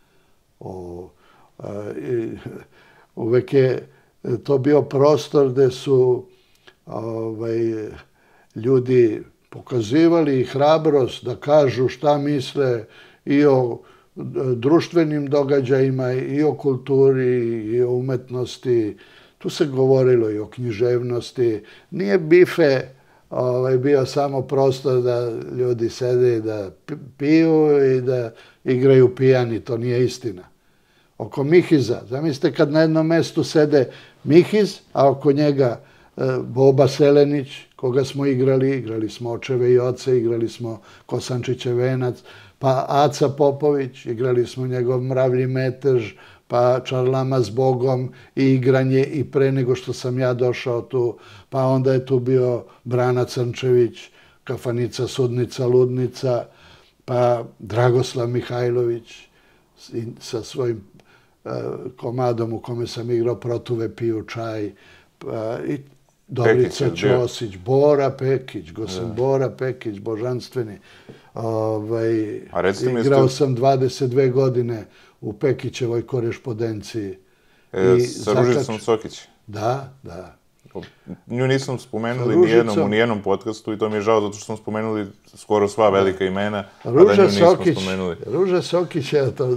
uvek je to bio prostor gde su ljudi pokazivali hrabrost da kažu šta misle i o društvenim događajima, i o kulturi, i o umetnosti. Tu se govorilo i o književnosti. Nije bife bio samo prostor da ljudi sede i da piju i da igraju pijani. To nije istina. Oko Mihiza, zamislite kad na jednom mestu sede Mihiz, a oko njega Boba Selenić, koga smo igrali, igrali smo Očeve i oce, igrali smo Kosančićev venac, pa Aca Popović, igrali smo njegov Mravlji metež, pa Čarlama s Bogom i igranje i pre nego što sam ja došao tu, pa onda je tu bio Brana Crnčević, Kafanica, Sudnica, Ludnica, pa Dragoslav Mihajlović sa svojim komadom u kome sam igrao Protuve piju čaj, i Dobrica Ćosić, Bora Pekić, Gosan Bora Pekić, božanstveni. Igrao sam dvadeset dve godine u Pekićevoj korespondenciji.
Sa Ružicom Sokić?
Da, da.
Nju nisam spomenuli nijednom u nijednom podcastu i to mi je žao zato što smo spomenuli skoro sva velika imena, a da nju nismo spomenuli.
Ruža Sokić, ja to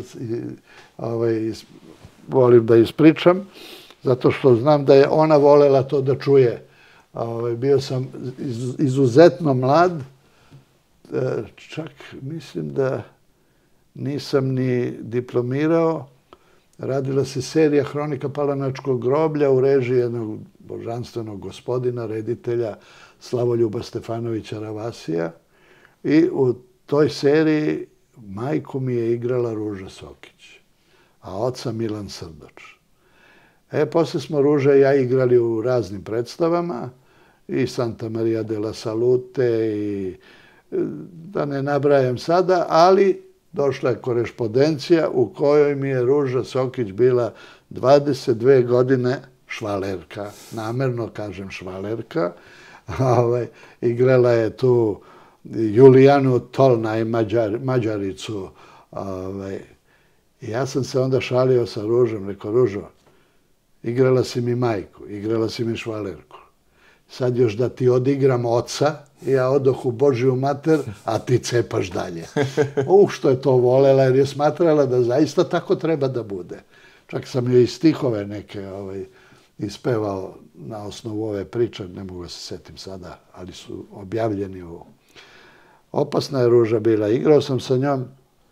volim da ispričam, zato što znam da je ona volela to da čuje. Bio sam izuzetno mlad, čak mislim da nisam ni diplomirao. Radila se serija Hronika Palanačkog groblja u režiji jednog božanstvenog gospodina, reditelja Slavoljuba Stefanovića Ravasija. I u toj seriji majku mi je igrala Ruža Sokić, a oca Milan Srdoč. E, posle smo Ruža i ja igrali u raznim predstavama, i Santa Maria de la Salute, i da ne nabrajam sada, ali došla je korespondencija u kojoj mi je Ruža Sokić bila dvadeset dve godine švalerka, namerno kažem švalerka, igrala je tu Julijanu Tolnaj, Mađaricu. Ja sam se onda šalio sa Ružom, rekao, Ružo, igrala si mi majku, igrala si mi švalerku. Sad još da ti odigram oca, ja odoh u Božiju mater, a ti cepaš dalje. Uh, što je to volela, jer je smatrala da zaista tako treba da bude. Čak sam joj i stihove neke ispevao na osnovu ove priče, ne mogu da se setim sada, ali su objavljeni u Opasna je Ruža bila. Igrao sam sa njom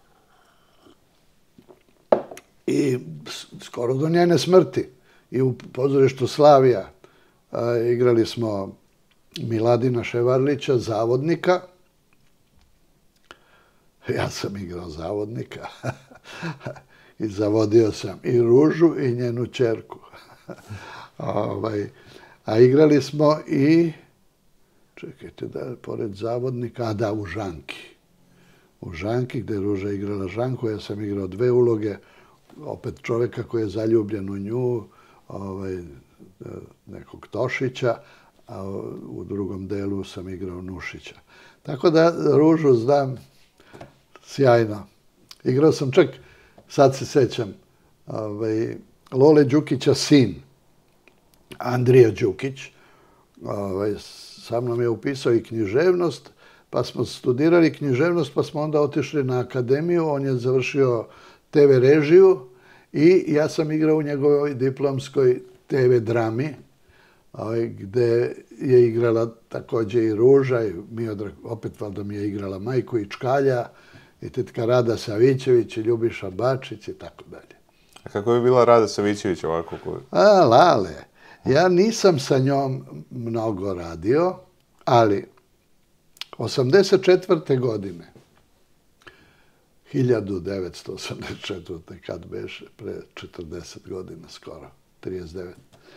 i skoro do njene smrti. I u pozorištu Slavija igrali smo Miladina Ševarlića, zavodnika. Ja sam igrao zavodnika. I zavodio sam i Ružu i njenu ćerku. A igrali smo i, čekajte da je pored zavodnika, a da, u Žanki. U Žanki, gde je Ruža igrala Žanku, ja sam igrao dve uloge, opet čoveka koji je zaljubljen u nju, nekog Tošića, a u drugom delu sam igrao Nušića. Tako da Ružu znam sjajno. Igrao sam čak, sad se sećam, Lole Đukića sin, Andrija Đukić, sa mnom je upisao i književnost, pa smo studirali književnost, pa smo onda otišli na akademiju, on je završio te ve režiju i ja sam igrao u njegovoj diplomskoj te ve drami, gde je igrala takođe i Ruža, i Miodrag, opet valjda mi je igrala majku i Čkalja, i tetka Rada Savićević, i Ljubiša Bačić i tako dalje.
A kako je bila Rada Savićević ovako?
A, Lale. Ja nisam sa njom mnogo radio, ali osamdeset četvrte godine, hiljadu devetsto osamdeset četvrte kad beše, pre četrdeset godina skoro, trideset devet.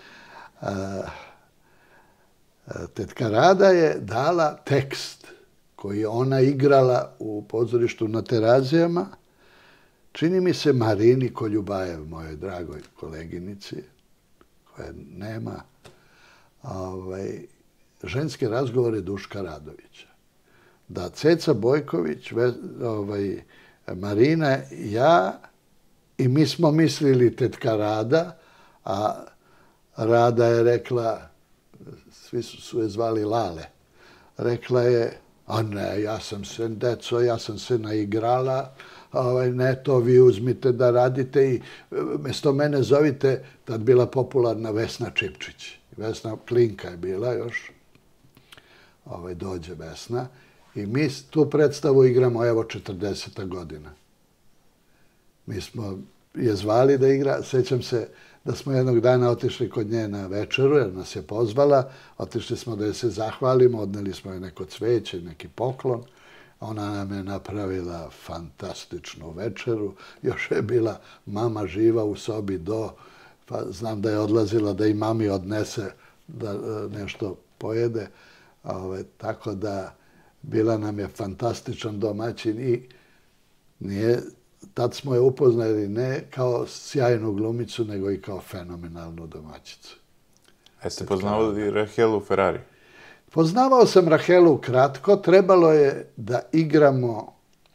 Tetka Rada je dala tekst koji je ona igrala u pozorištu na Terazijama, čini mi se Marini Koljubajev, mojoj dragoj koleginici, koje nema, ženske razgovore Duška Radovića. Da Ceca Bojković, Marina, ja, i mi smo mislili tetka Rada, a Rada je rekla, svi su je zvali Lale, rekla je, a ne, ja sam se, deco, ja sam se naigrala, ne, to vi uzmite da radite i mesto mene zovite, tad bila popularna Vesna Čipčić. Vesna Klinka je bila još, dođe Vesna, i mi tu predstavu igramo, evo, četrdeseta godina. Mi smo je zvali da igra, sećam se da smo jednog dana otišli kod nje na večeru, jer nas je pozvala, otišli smo da je se zahvalimo, odneli smo je neko cveće, neki poklon. Ona nam je napravila fantastičnu večeru, još je bila mama živa u sobi do, pa znam da je odlazila da i mami odnese da nešto pojede, tako da bila nam je fantastičan domaćin i nije, tad smo je upoznali ne kao sjajnu glumicu, nego i kao fenomenalnu domaćicu.
A jeste poznavali Rahelu Ferrari?
Poznavao sam Rahelu kratko, trebalo je da igramo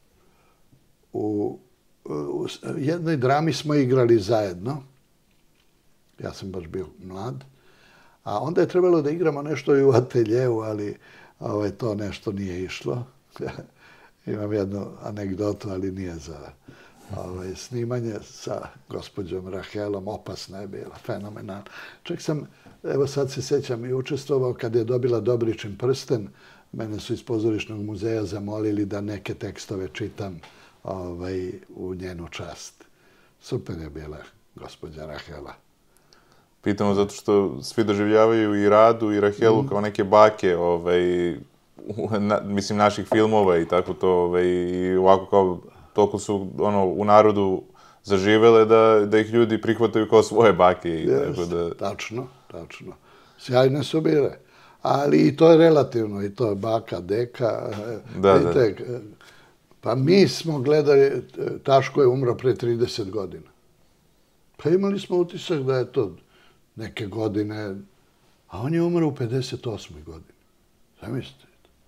u jednoj drami, smo igrali zajedno, ja sam baš bio mlad, a onda je trebalo da igramo nešto i u ateljeu, ali to nešto nije išlo. Imam jednu anegdotu, ali nije za snimanje sa gospođom Rahelom, opasna je bila, fenomenalna. Čak sam, evo sad se sećam, i učestvovao kad je dobila Dobričin prsten, mene su iz pozorišnog muzeja zamolili da neke tekstove čitam u njenu čast. Super je bila gospođa Rahela.
Pitamo zato što svi doživljavaju i Radu i Rahelu kao neke bake, mislim, naših filmova i tako to, i ovako kao toliko su u narodu zaživele da ih ljudi prihvataju kao svoje bake.
Tačno, tačno. Sjajne su bile. Ali i to je relativno, i to je baka, deka. Pa mi smo gledali, Taško je umro pre trideset godina. Pa imali smo utisak da je to neke godine, a on je umro u pedeset osmoj godini. Zamislite.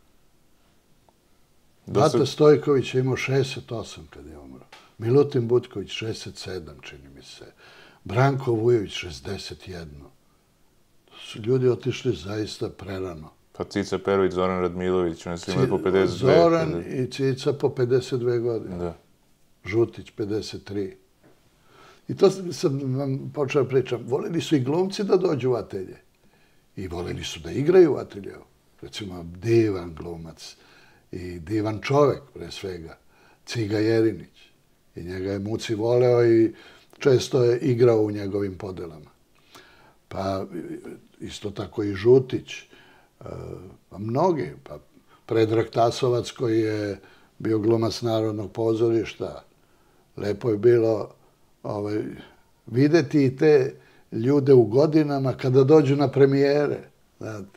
Bata Stojković je imao šezdeset osam kad je umro. Milutin Butković šezdeset sedam, čini mi se. Branko Vujović šezdeset jedan. Su ljudi otišli zaista prerano.
Pa Cica Perović, Zoran Radmilović, oni su imali po pedeset dve.
Zoran i Cica po pedeset dve godine.
Da.
Žutić pedeset tri. I to sam vam počeo pričam. Voleli su i glumci da dođu u atelje. I voleli su da igraju u ateljeu. Recimo, divan glumac i divan čovek, pre svega, Ciga Jerinić. I njega je Muci voleo i često je igrao u njegovim podelama. Pa isto tako i Žutić, pa mnogi, pa Predrag Tasovac koji je bio glumac Narodnog pozorišta. Lepo je bilo ovaj, videti i te ljude u godinama kada dođu na premijere. Znate.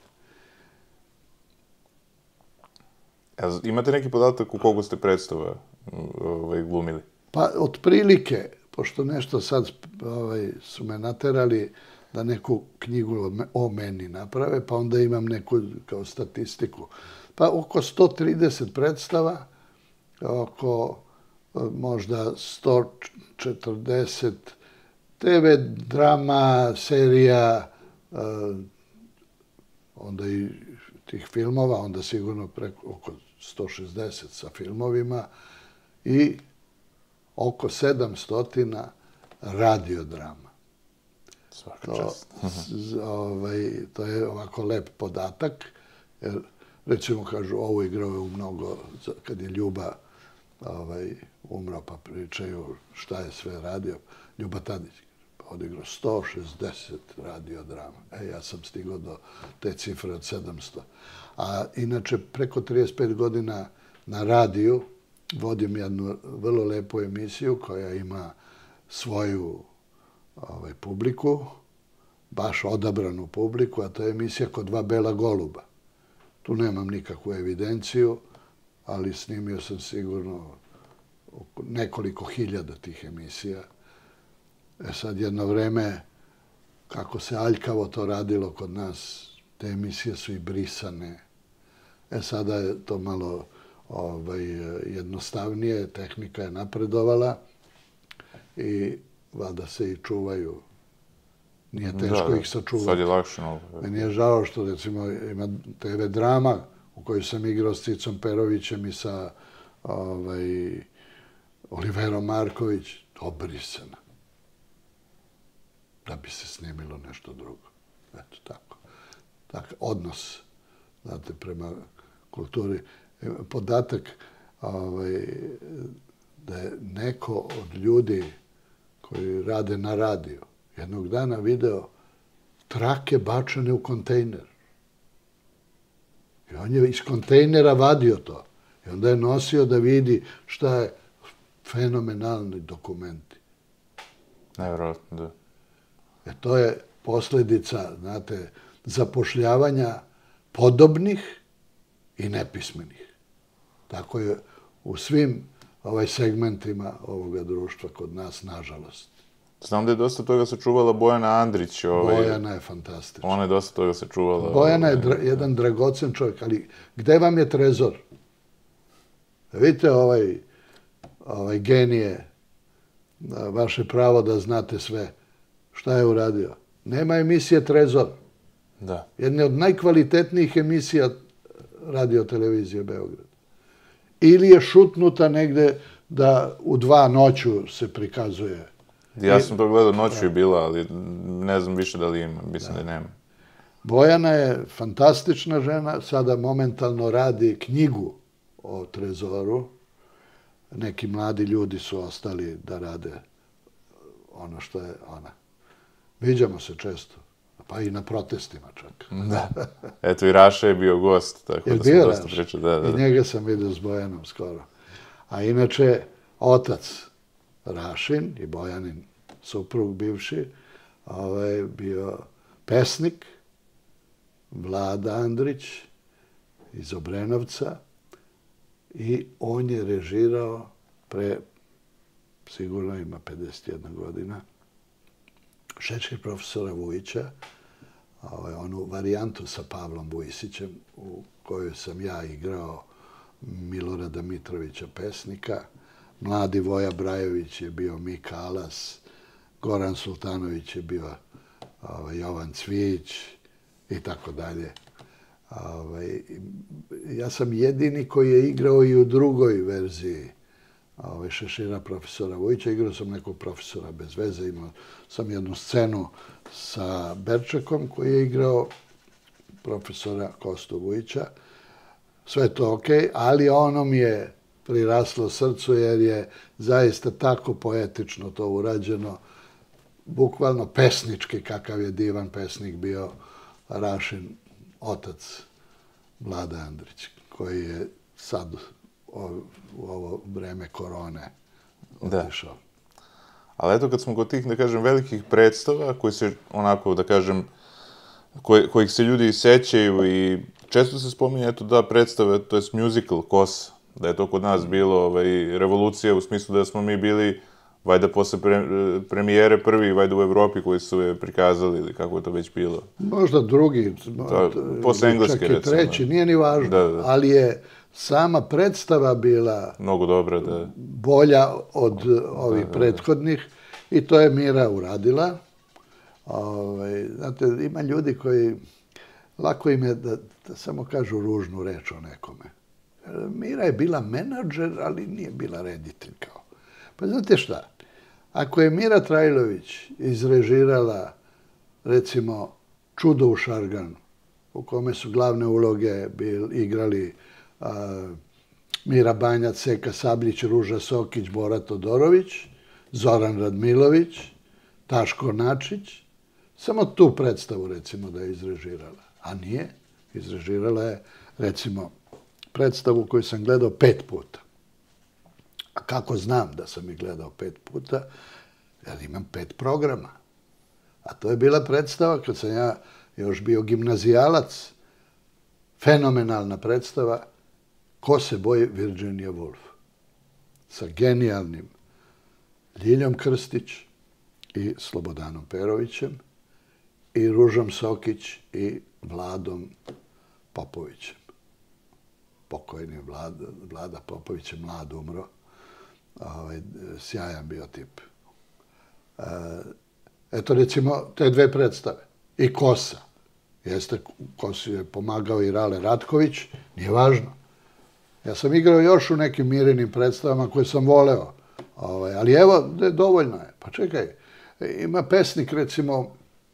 Imate neki podatak u koliko ste predstava ovaj, glumili?
Pa, otprilike, pošto nešto sad ovaj, su me naterali da neku knjigu o meni naprave, pa onda imam neku kao statistiku. Pa oko sto trideset predstava, oko možda sto četrdeset te ve drama, serija, onda i tih filmova, onda sigurno preko oko sto šezdeset sa filmovima i oko sedamsto radiodrama.
Svaka čast.
Ovaj, to je ovako lep podatak, jer recimo kažu, ovo igrao je u mnogo, kad je Ljuba ovaj, umro, pa pričaju šta je sve radio. Ljuba Tadić odigrao sto šezdeset radiodrama. E, ja sam stigao do te cifre od sedamsto. A inače, preko trideset pet godina na radiju vodim jednu vrlo lepu emisiju koja ima svoju ovaj, publiku, baš odabranu publiku, a to je emisija Kod dva bela goluba. Tu nemam nikakvu evidenciju, ali snimio sam sigurno nekoliko hiljada tih emisija. E sad, jedno vreme, kako se aljkavo to radilo kod nas, te emisije su i brisane. E sada je to malo ovaj, jednostavnije, tehnika je napredovala i valjda se i čuvaju. Nije teško ih sačuvati.
Sad je lakše.
Meni je žao što, recimo, ima te ve drama u kojoj sam igrao s Cicom Perovićem i sa ovaj, Oliverom Marković, obrisana. Da bi se snimilo nešto drugo. Eto, tako. Tak, odnos, znate, prema kulturi. Podatak ovaj, da je neko od ljudi koji rade na radiju jednog dana video trake bačene u kontejner. I on je iz kontejnera vadio to. I onda je nosio da vidi šta je fenomenalni dokumenti.
Nevjerojatno, da.
E to je posljedica, znate, zapošljavanja podobnih i nepismenih. Tako je u svim ovaj segmentima ovoga društva kod nas, nažalost.
Znam da je dosta toga sačuvala Bojana Andrić. Ovaj,
Bojana je fantastična.
Ona je dosta toga sačuvala.
Bojana je dra, jedan dragocen čovjek, ali gde vam je trezor? Vidite ovaj, ovaj genije, vaše pravo da znate sve. Šta je uradio? Nema emisije Trezor.
Da.
Jedna od najkvalitetnijih emisija radio televizije Beograd. Ili je šutnuta negde da u dva noću se prikazuje.
Ja sam to gledao, noću je bila, ali ne znam više da li ima. Mislim da nema.
Bojana je fantastična žena. Sada momentalno radi knjigu o Trezoru. Neki mladi ljudi su ostali da rade ono što je ona. Viđamo se često. Pa i na protestima čak.
Da. Eto, i Raša je bio gost, tako da sam dosta pričao. Da, da,
I njega sam vidio s Bojanom skoro. A inače, otac Rašin i Bojanin suprug bivši, ovaj, bio pesnik, Vlada Andrić iz Obrenovca, i on je režirao pre, sigurno ima pedeset jedna godina, Šečke profesora Vujića, ovaj, onu varijantu sa Pavlom Vujisićem, u kojoj sam ja igrao Milorada Mitrovića pesnika. Mladi Voja Brajović je bio Mika Alas, Goran Sultanović je bio ovaj, Jovan Cvijić i tako dalje. Ovaj, ja sam jedini koji je igrao i u drugoj verziji ovaj, Šešira profesora Vujića. Igrao sam nekog profesora bez veze. Imao sam jednu scenu sa Berčekom koji je igrao profesora Kostu Vujića. sve to okej, ali ono mi je priraslo srcu jer je zaista tako poetično to urađeno, bukvalno pesnički, kakav je divan pesnik bio Rašin otac Vlada Andrić, koji je sad u ovo vreme korone otišao.
Ali eto, kad smo kod tih, da kažem, velikih predstava, koji se, onako, da kažem, kojih se ljudi sećaju i često se spominje, eto, da predstave, to je musical Kosa, da je to kod nas bilo revolucija u smislu da smo mi bili, vajda posle premijere prvi, vajda u Evropi koji su je prikazali, ili kako je to već bilo.
Možda drugi,
posle engleske,
čak i treći, nije ni važno, ali je sama predstava bila
mnogo dobra, da.
Bolja od ovih prethodnih i to je Mira uradila. Znate, ima ljudi koji, lako im je da samo kažu ružnu reč o nekome. Mira je bila menadžer, ali nije bila reditelj kao. Pa znate šta, ako je Mira Trajlović izrežirala, recimo, Čudo u Šarganu, u kome su glavne uloge igrali Mira Banjac, Seka Sabljić, Ruža Sokić, Bora Todorović, Zoran Radmilović, Taško Načić, samo tu predstavu, recimo, da je izrežirala. A nije, izrežirala je, recimo, predstavu koju sam gledao pet puta. A kako znam da sam ih gledao pet puta? Jer imam pet programa. A to je bila predstava kad sam ja još bio gimnazijalac. Fenomenalna predstava Ko se boji Virginia Woolf. Sa genijalnim Ljiljom Krstić i Slobodanom Perovićem i Ružom Sokić i Vladom Popovićem. Pokojni Vlada Popović je mlad umro. Sjajan bio tip. Eto, recimo, te dve predstave. I Kosa. Jeste, Kosi je pomagao i Rale Ratković. Nije važno. Ja sam igrao još u nekim Mirinim predstavama koje sam voleo. Ali evo, dovoljno je. Pa čekaj, ima pesnik, recimo,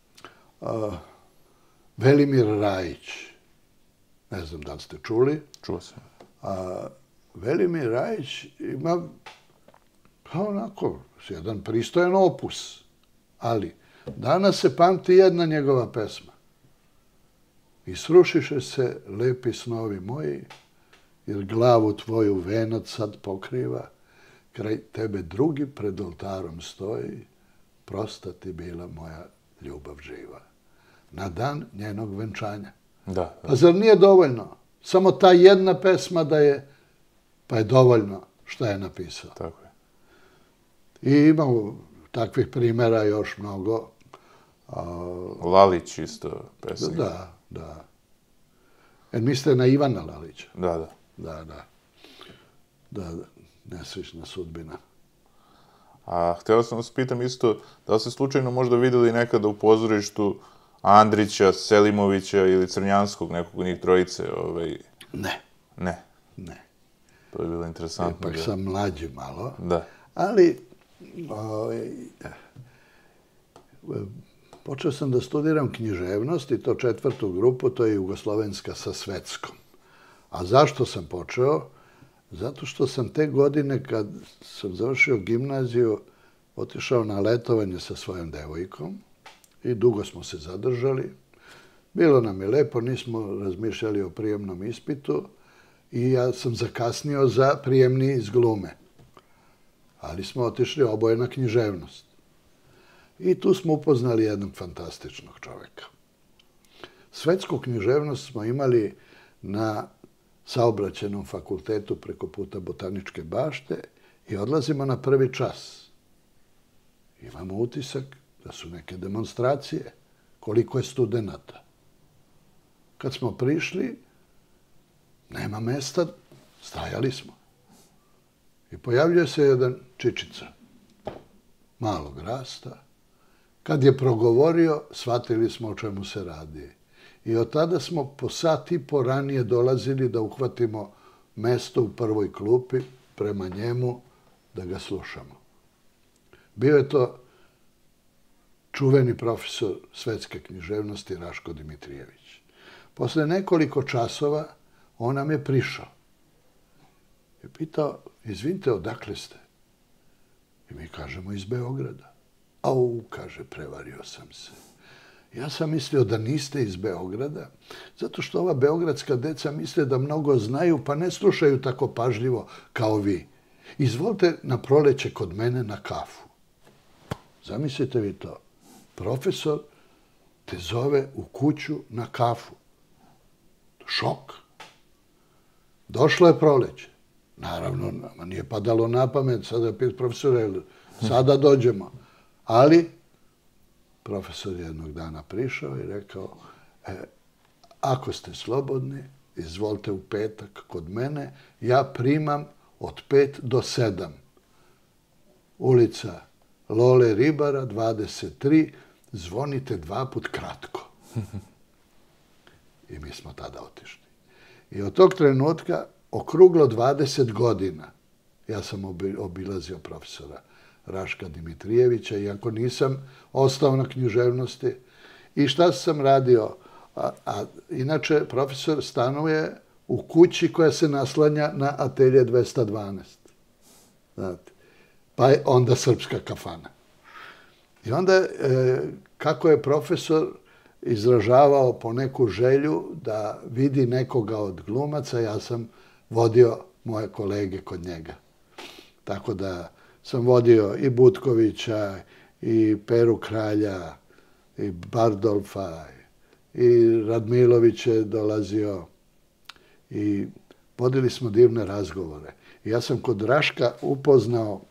Velimir Rajić. Ne znam da li ste čuli.
Čuo sam.
Velimir Rajić ima, pa onako, jedan pristojan opus. Ali danas se pamti jedna njegova pesma. I srušiše se lepi snovi moji, jer glavu tvoju venac sad pokriva, kraj tebe drugi pred oltarom stoji, prosta ti bila moja ljubav živa. Na dan njenog venčanja.
Da.
Pa zar nije dovoljno? Samo ta jedna pesma da je, pa je dovoljno šta je napisao.
Tako je.
I imamo takvih primjera još mnogo.
Lalić isto pesnik.
Da, da. Jer mislite na Ivana Lalića?
Da, da.
Da, da. Da, nesrećna sudbina.
A htio sam vas pitam isto, da li ste slučajno možda videli nekada u pozorištu Andrića, Selimovića ili Crnjanskog, nekog od njih trojice?
Ne.
Ne?
Ne.
To je bilo interesantno.
Ipak sam mlađi malo.
Da.
Ali počeo sam da studiram književnost i to četvrtu grupu, to je jugoslovenska sa svetskom. A zašto sam počeo? Zato što sam te godine, kad sam završio gimnaziju, otišao na letovanje sa svojom devojkom i dugo smo se zadržali. Bilo nam je lepo, nismo razmišljali o prijemnom ispitu i ja sam zakasnio za prijemni iz glume. Ali smo otišli oboje na književnost. I tu smo upoznali jednog fantastičnog čoveka. Svetsku književnost smo imali na Saobraćajnom fakultetu preko puta Botaničke bašte i odlazimo na prvi čas. Imamo utisak da su neke demonstracije, koliko je studenata. Kad smo prišli, nema mesta, stajali smo. I pojavljuje se jedan čičica, malog rasta. Kad je progovorio, shvatili smo o čemu se radi. I od tada smo po sat i po ranije dolazili da uhvatimo mesto u prvoj klupi prema njemu da ga slušamo. Bio je to čuveni profesor svetske književnosti Raško Dimitrijević. Posle nekoliko časova On nam je prišao. I pitao, izvinite, odakle ste? I mi kažemo, iz Beograda. Au, kaže, prevario sam se. Ja sam mislio da niste iz Beograda, zato što ova beogradska deca misle da mnogo znaju, pa ne slušaju tako pažljivo kao vi. Izvolite na proleće kod mene na kafu. Zamislite vi to. Profesor te zove u kuću na kafu. Šok. Došlo je proleće. Naravno, nama nije padalo na pamet, sada pet profesora, sada dođemo. Ali profesor je jednog dana prišao i rekao, e, ako ste slobodni, izvolite u petak kod mene, ja primam od pet do sedam. Ulica Lole Ribara, dvadeset tri, zvonite dva put kratko. I mi smo tada otišli. I od tog trenutka, okruglo dvadeset godina, ja sam obilazio profesora Raška Dimitrijevića, iako nisam ostao na književnosti. I šta sam radio? A, a, inače, profesor stanuje u kući koja se naslanja na atelje dvesta dvanaest. Znate, pa je onda srpska kafana. I onda, e, kako je profesor izražavao po neku želju da vidi nekoga od glumaca, ja sam vodio moje kolege kod njega. Tako da sam vodio i Butkovića, i Peru Kralja, i Bardolfa, i Radmilović je dolazio. I vodili smo divne razgovore. I ja sam kod Raška upoznao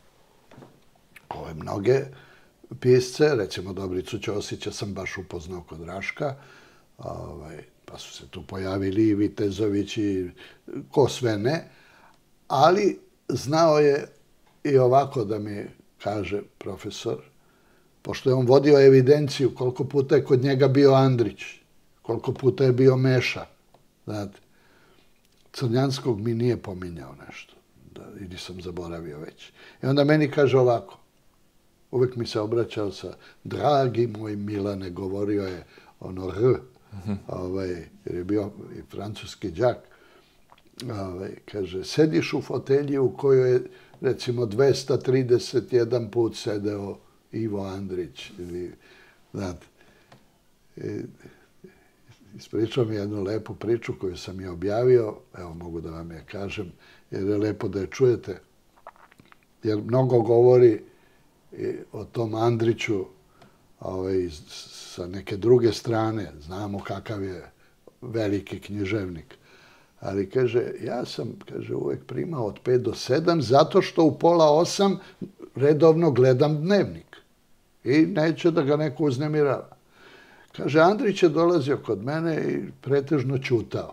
ove mnoge pisce, recimo Dobricu Ćosića sam baš upoznao kod Raška, ovaj, pa su se tu pojavili i Vitezović i ko sve ne, ali znao je i ovako da mi kaže profesor, pošto je on vodio evidenciju koliko puta je kod njega bio Andrić, koliko puta je bio Meša, znate, Crnjanskog mi nije pominjao nešto, da, ili sam zaboravio već. I onda meni kaže ovako, uvek mi se obraćao sa dragi moj Milane, govorio je ono R, ovaj, jer je bio i francuski đak. Ovaj, kaže, sediš u fotelji u kojoj je recimo dvesta trideset jedan put sedeo Ivo Andrić. Ili, znate, i, ispričao mi jednu lepu priču koju sam je objavio, evo mogu da vam je kažem, jer je lepo da je čujete, jer mnogo govori o tom Andriću ovaj, sa neke druge strane, znamo kakav je veliki književnik. Ali kaže, ja sam, kaže, uvek primao od pet do sedam, zato što u pola osam redovno gledam dnevnik. I neće da ga neko uznemirava. Kaže, Andrić je dolazio kod mene i pretežno ćutao.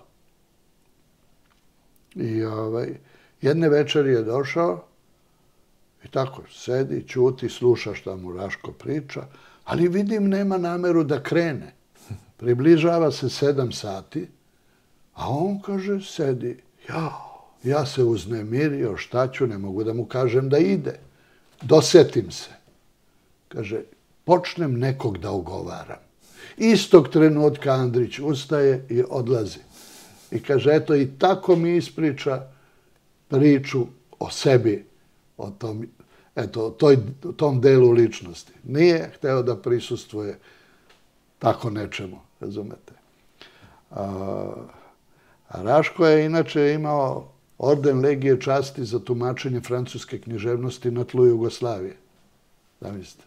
I ovaj, jedne večeri je došao i tako sedi, ćuti, sluša šta mu Raško priča, ali vidim nema nameru da krene. Približava se sedam sati, a on, kaže, sedi. Ja, ja se uznemirio, šta ću, ne mogu da mu kažem da ide. Dosetim se. Kaže, počnem nekog da ogovaram. Istog trenutka Andrić ustaje i odlazi. I kaže, eto, i tako mi ispriča priču o sebi, o tom, eto, toj, tom delu ličnosti. Nije hteo da prisustvuje tako nečemu, razumete. A, a Raško je inače imao orden Legije časti za tumačenje francuske književnosti na tlu Jugoslavije. Zamislite.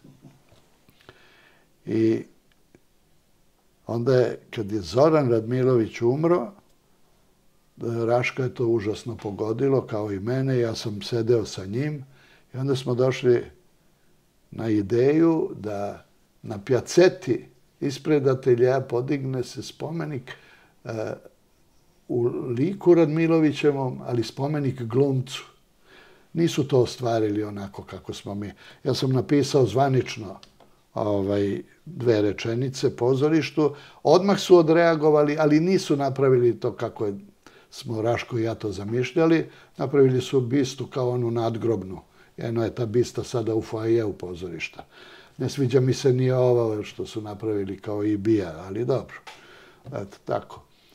I onda je, kad je Zoran Radmilović umro, Raška je to užasno pogodilo, kao i mene, ja sam sedeo sa njim i onda smo došli na ideju da na Pjaceti ispred ateljeja podigne se spomenik uh, u liku Radmilovićevom, ali spomenik glumcu. Nisu to ostvarili onako kako smo mi. Ja sam napisao zvanično ovaj, dve rečenice pozorištu. Odmah su odreagovali, ali nisu napravili to kako je, smo Raško i ja to zamišljali. Napravili su bistu kao onu nadgrobnu. Jedno je ta bista sada u foajeu pozorišta. Ne sviđa mi se ni ovo što su napravili kao i bija, ali dobro. Eto, tako.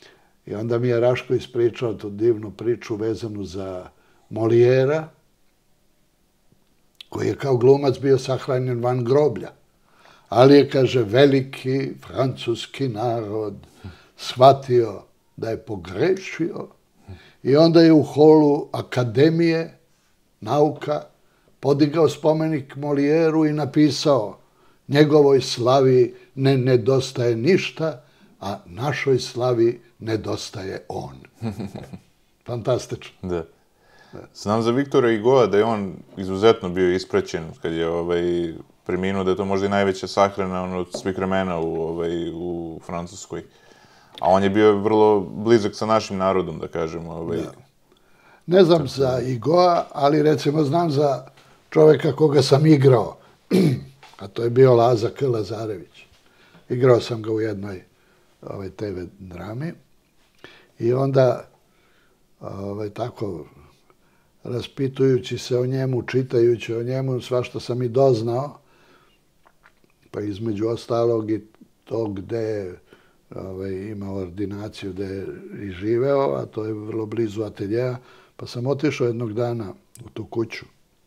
I onda mi je Raško ispričao tu divnu priču vezanu za Molijera, koji je kao glumac bio sahranjen van groblja. Ali je, kaže, veliki francuski narod shvatio da je pogrešio i onda je u holu Akademije nauka podigao spomenik Molijeru i napisao: njegovoj slavi ne nedostaje ništa, a našoj slavi nedostaje on. Fantastično.
Da. Znam za Viktora Hugoa da je on izuzetno bio ispraćen kad je ovaj, preminuo, da je to možda i najveća sahrana ono, od svih vremena u, ovaj, u Francuskoj. A on je bio vrlo blizak sa našim narodom, da kažemo. Ovaj.
Da. Ne znam za Hugoa, ali recimo znam za čoveka koga sam igrao, a to je bio Laza K. Lazarević. Igrao sam ga u jednoj ovaj, te ve drami i onda ovaj, tako raspitujući se o njemu, čitajući o njemu, svašta sam i doznao, pa između ostalog i to gde je ovaj, imao ordinaciju, gde je i živeo, a to je vrlo blizu ateljeja, pa sam otišao jednog dana u tu kuću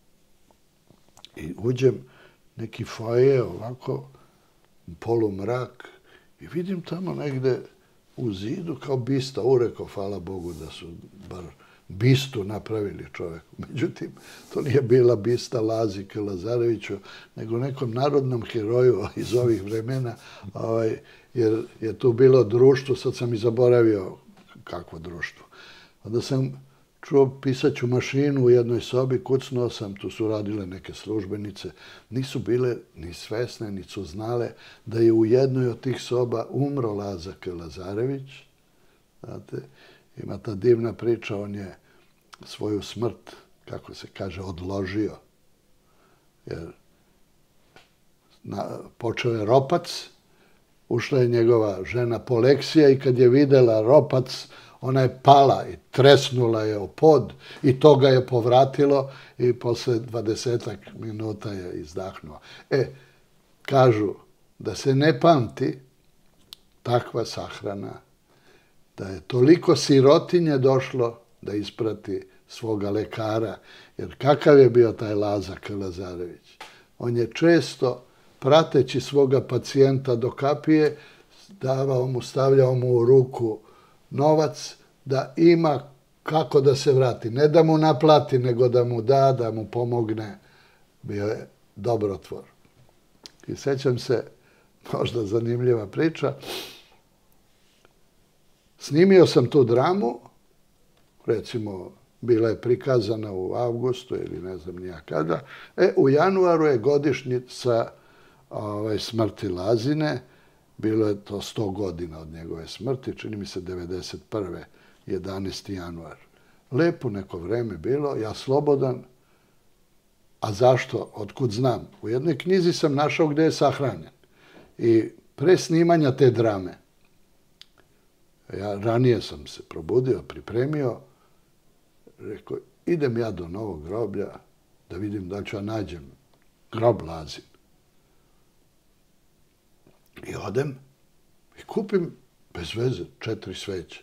i uđem neki foje, ovako, polumrak, i vidim tamo negde u zidu kao bista, ureko, hvala Bogu da su bar bistu napravili čoveku. Međutim, to nije bila bista Lazi K. Lazareviću, nego nekom narodnom heroju iz ovih vremena, ovaj, jer je tu bilo društvo, sad sam i zaboravio kakvo društvo. Onda sam čuo pisaću mašinu u jednoj sobi, kucnuo sam, tu su radile neke službenice, nisu bile ni svesne, ni su znale da je u jednoj od tih soba umro Laza K. Lazarević. Znate, ima ta divna priča, on je svoju smrt, kako se kaže, odložio. Jer na, počeo je ropac, ušla je njegova žena Poleksija i kad je videla ropac, ona je pala i tresnula je o pod i to ga je povratilo i posle dvadesetak minuta je izdahnuo. E, kažu da se ne pamti takva sahrana, da je toliko sirotinje došlo da isprati svoga lekara, jer kakav je bio taj Laza K. Lazarević? On je često, prateći svoga pacijenta do kapije, davao mu, stavljao mu u ruku novac da ima kako da se vrati. Ne da mu naplati, nego da mu da, da mu pomogne. Bio je dobrotvor. I sećam se, možda zanimljiva priča, snimio sam tu dramu, recimo, bila je prikazana u avgustu ili ne znam nija kada. E, u januaru je godišnjica ovaj, smrti Lazine. Bilo je to sto godina od njegove smrti, čini mi se devedeset prve jedanaesti januar. Lepo neko vreme bilo, ja slobodan. A zašto? Otkud znam? U jednoj knjizi sam našao gde je sahranjen. I pre snimanja te drame, ja ranije sam se probudio, pripremio, rekao, idem ja do Novog groblja da vidim da ću ja nađem grob Lazin. I odem i kupim bez veze četiri sveće.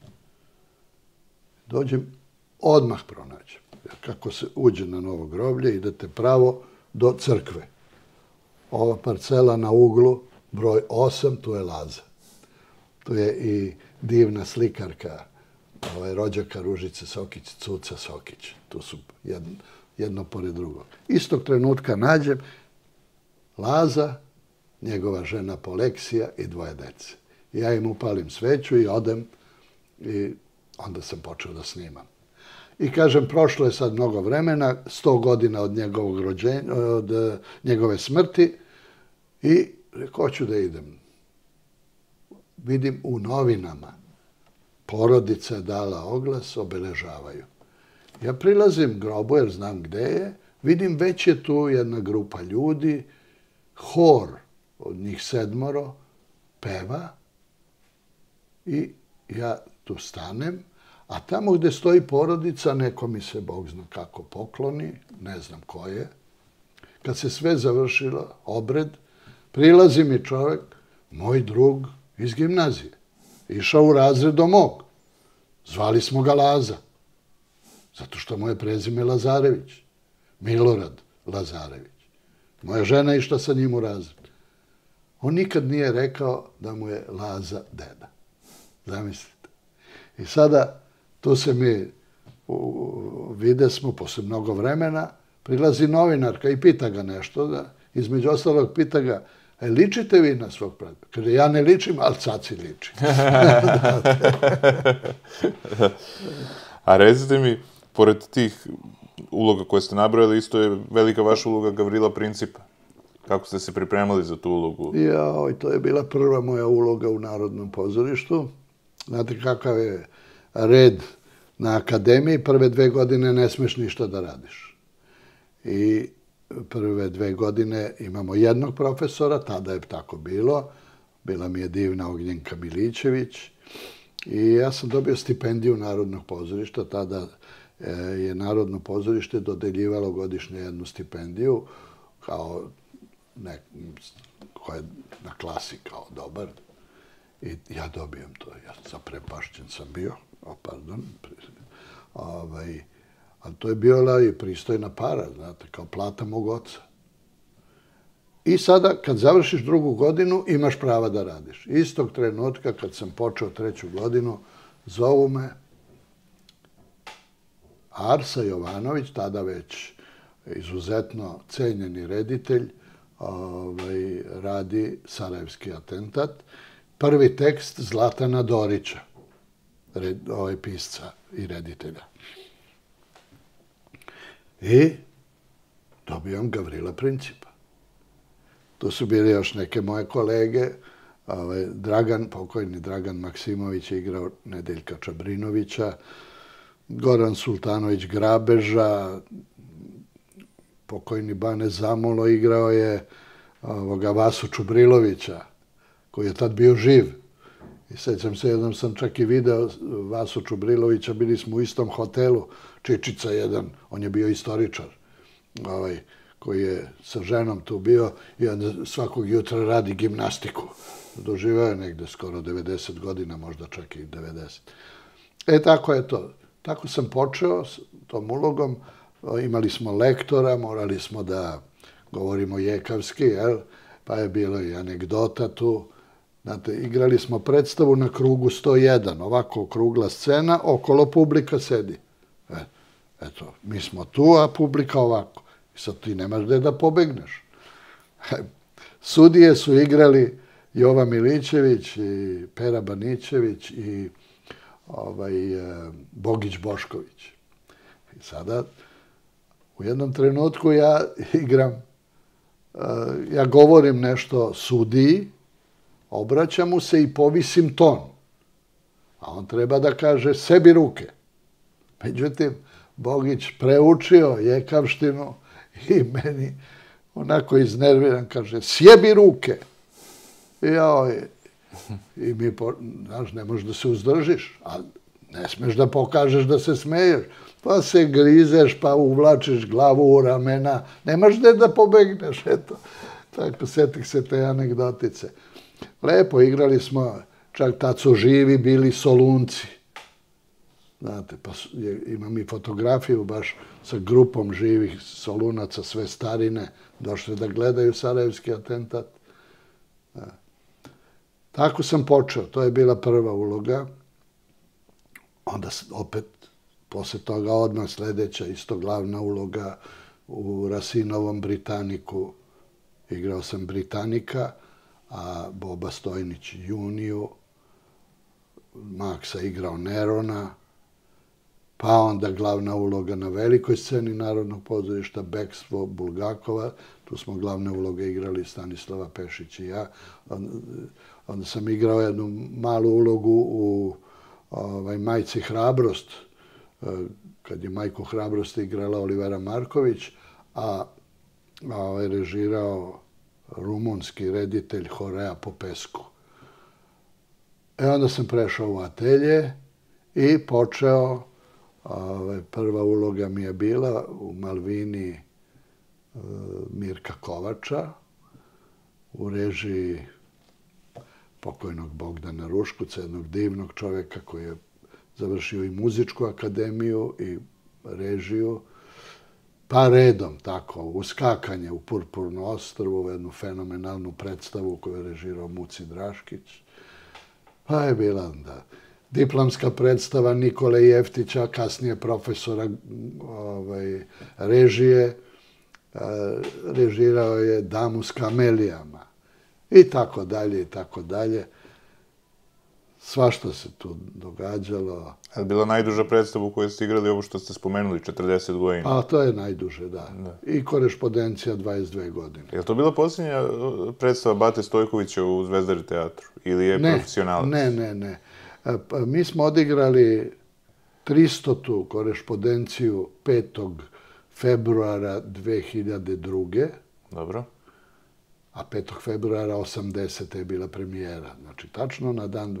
Dođem, odmah pronađem. Kako se uđe na Novo groblje, idete pravo do crkve. Ova parcela na uglu, broj osam, tu je Laza. Tu je i divna slikarka, ovaj, rođaka Ružice Sokić, Cuca Sokić. Tu su jedno, jedno pored drugog. Istog trenutka nađem Laza, njegova žena Poleksija i dvoje dece. Ja im upalim sveću i odem i onda sam počeo da snimam. I kažem, prošlo je sad mnogo vremena, sto godina od njegovog rođenja, od njegove smrti i rekao, hoću da idem. Vidim u novinama, porodica je dala oglas, obeležavaju. Ja prilazim grobu jer znam gde je, vidim već je tu jedna grupa ljudi, hor od njih sedmoro peva i ja tu stanem, a tamo gde stoji porodica, neko mi se, Bog zna kako, pokloni, ne znam ko je. Kad se sve završilo, obred, prilazi mi čovek, moj drug iz gimnazije. išao u razred do mog. Zvali smo ga Laza, zato što mu je prezime Lazarević. Milorad Lazarević. Moja žena je išla sa njim u razred. On nikad nije rekao da mu je Laza deda. Zamislite. I sada, tu se mi vide smo, posle mnogo vremena, prilazi novinarka i pita ga nešto, da, između ostalog pita ga, e, ličite vi na svog pradeda? Kaže, ja ne ličim, ali caci liči.
A recite mi, pored tih uloga koje ste nabrojali, isto je velika vaša uloga Gavrila Principa. Kako ste se pripremali za tu ulogu?
Jao, to je bila prva moja uloga u Narodnom pozorištu. Znate kakav je red na akademiji, prve dve godine ne smeš ništa da radiš. I prve dve godine imamo jednog profesora, tada je tako bilo, bila mi je divna Ognjenka Milićević, i ja sam dobio stipendiju Narodnog pozorišta, tada je Narodno pozorište dodeljivalo godišnje jednu stipendiju, kao nek, koja je na klasi kao dobar, i ja dobijem to, ja zaprepašćen sam bio, o, pardon, ovaj, ali to je bila i pristojna para, znate, kao plata mog oca. I sada, kad završiš drugu godinu, imaš prava da radiš. Istog trenutka, kad sam počeo treću godinu, zovu me Arsa Jovanović, tada već izuzetno cenjeni reditelj, ovaj, radi Sarajevski atentat. Prvi tekst Zlatana Dorića, red, ovaj, pisca i reditelja. I dobijam Gavrila Principa. Tu su bili još neke moje kolege. Ovaj, Dragan, pokojni Dragan Maksimović je igrao Nedeljka Čabrinovića, Goran Sultanović Grabeža, pokojni Bane Zamolo igrao je ovoga Vasu Čubrilovića, koji je tad bio živ. I sećam se, jednom sam čak i video Vasu Čubrilovića, bili smo u istom hotelu, Čičica jedan, on je bio istoričar, ovaj, koji je sa ženom tu bio i onda svakog jutra radi gimnastiku. Doživao je negde skoro devedeset godina, možda čak i devedeset. E, tako je to. Tako sam počeo s tom ulogom. Imali smo lektora, morali smo da govorimo jekavski, jel? Pa je bilo i anegdota tu. Znate, igrali smo predstavu na krugu sto jedan, ovako okrugla scena, okolo publika sedi. E, eto, mi smo tu, a publika ovako. I sad ti nemaš gde da pobegneš. Sudije su igrali Jova Milićević i Pera Banićević i ovaj, Bogić Bošković. I sada, u jednom trenutku ja igram, ja govorim nešto sudiji, obraćam mu se i povisim ton. A on treba da kaže sebi ruke. Međutim, Bogić preučio jekavštinu i meni onako iznerviran kaže sjebi ruke. I ja, i mi, znaš, ne možeš da se uzdržiš, a ne smeš da pokažeš da se smeješ. Pa se grizeš, pa uvlačiš glavu u ramena, nemaš gde da pobegneš, eto. Tako, setih se te anegdotice. Lepo, igrali smo, čak tad su živi bili Solunci. Znate, pa imam i fotografiju baš sa grupom živih Solunaca, sve starine, došli da gledaju Sarajevski atentat. Tako sam počeo, to je bila prva uloga. Onda opet, posle toga odmah sledeća, isto glavna uloga u Rasinovom Britaniku. Igrao sam Britanika, a Boba Stojnić Juniju, Maksa igrao Nerona, pa onda glavna uloga na velikoj sceni Narodnog pozorišta, Bekstvo Bulgakova, tu smo glavne uloge igrali Stanislava Pešić i ja. Onda sam igrao jednu malu ulogu u ovaj, Majci Hrabrost, kad je Majku Hrabrost igrala Olivera Marković, a, a ovaj, režirao rumunski reditelj Horea Popescu. E onda sam prešao u atelje i počeo, ovaj, prva uloga mi je bila u Malvini e, Mirka Kovača, u režiji pokojnog Bogdana Ruškuca, jednog divnog čovjeka koji je završio i muzičku akademiju i režiju. Pa redom, tako, uskakanje u Purpurno ostrvo, jednu fenomenalnu predstavu koju je režirao Muci Draškić. Pa je bila onda diplomska predstava Nikole Jeftića, kasnije profesora ovaj, režije. Režirao je Damu s kamelijama. I tako dalje, i tako dalje. Svašta se tu događalo.
Je li bila najduža predstava u kojoj ste igrali ovo što ste spomenuli, četrdeset godina?
Pa to je najduže, da. I korespondencija dvadeset dve godine.
Je li to bila posljednja predstava Bate Stojkovića u Zvezdari teatru? Ili je profesionalac?
Ne, ne, ne. Mi smo odigrali tristotu korespondenciju petog februara dve hiljade druge.
Dobro.
A petog februara osamdesete je bila premijera. Znači, tačno na dan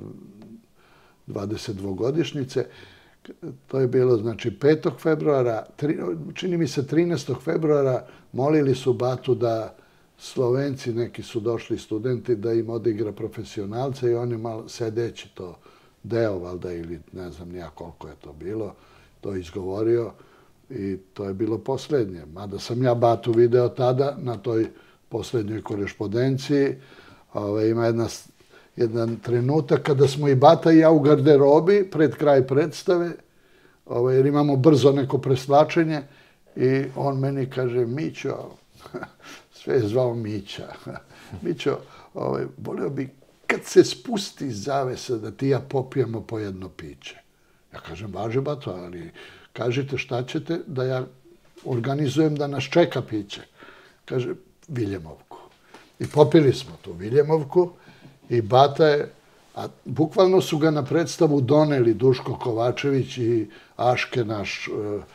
dvadesetdvogodišnjice. To je bilo, znači, petog februara, čini mi se trinaestog februara, molili su Batu da Slovenci, neki su došli studenti, da im odigra profesionalce i on je malo sedeći to deo, valjda, ili ne znam nija koliko je to bilo, to je izgovorio i to je bilo posljednje. Mada sam ja Batu video tada na toj posljednjoj korespondenciji. Ima jedan trenutak kada smo i Bata i ja u garderobi pred kraj predstave, jer imamo brzo neko preslačenje i on meni kaže, Mićo, sve je zvao Mića, Mićo, volio bi kad se spusti zavesa da ti ja popijemo po jedno piće. Ja kažem, važe Bato, ali kažite šta ćete da ja organizujem da nas čeka piće. Kaže, Viljemovku. I popili smo tu Viljemovku i Bata je, a bukvalno su ga na predstavu doneli Duško Kovačević i Aške, naš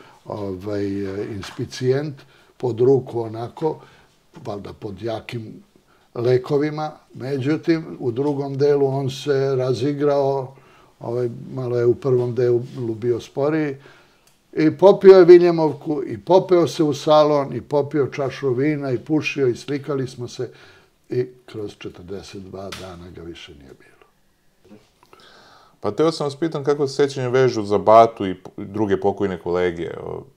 inspicijent, pod ruku onako, valjda pod jakim lekovima. Međutim, u drugom delu on se razigrao, malo je u prvom delu bio sporiji, i popio je Viljemovku, i popeo se u salon, i popio čašu vina, i pušio, i slikali smo se. I kroz četrdeset dva dana ga više nije bilo.
Pa teo sam vas pitan kako se sećanje vežu za Batu i druge pokojne kolege.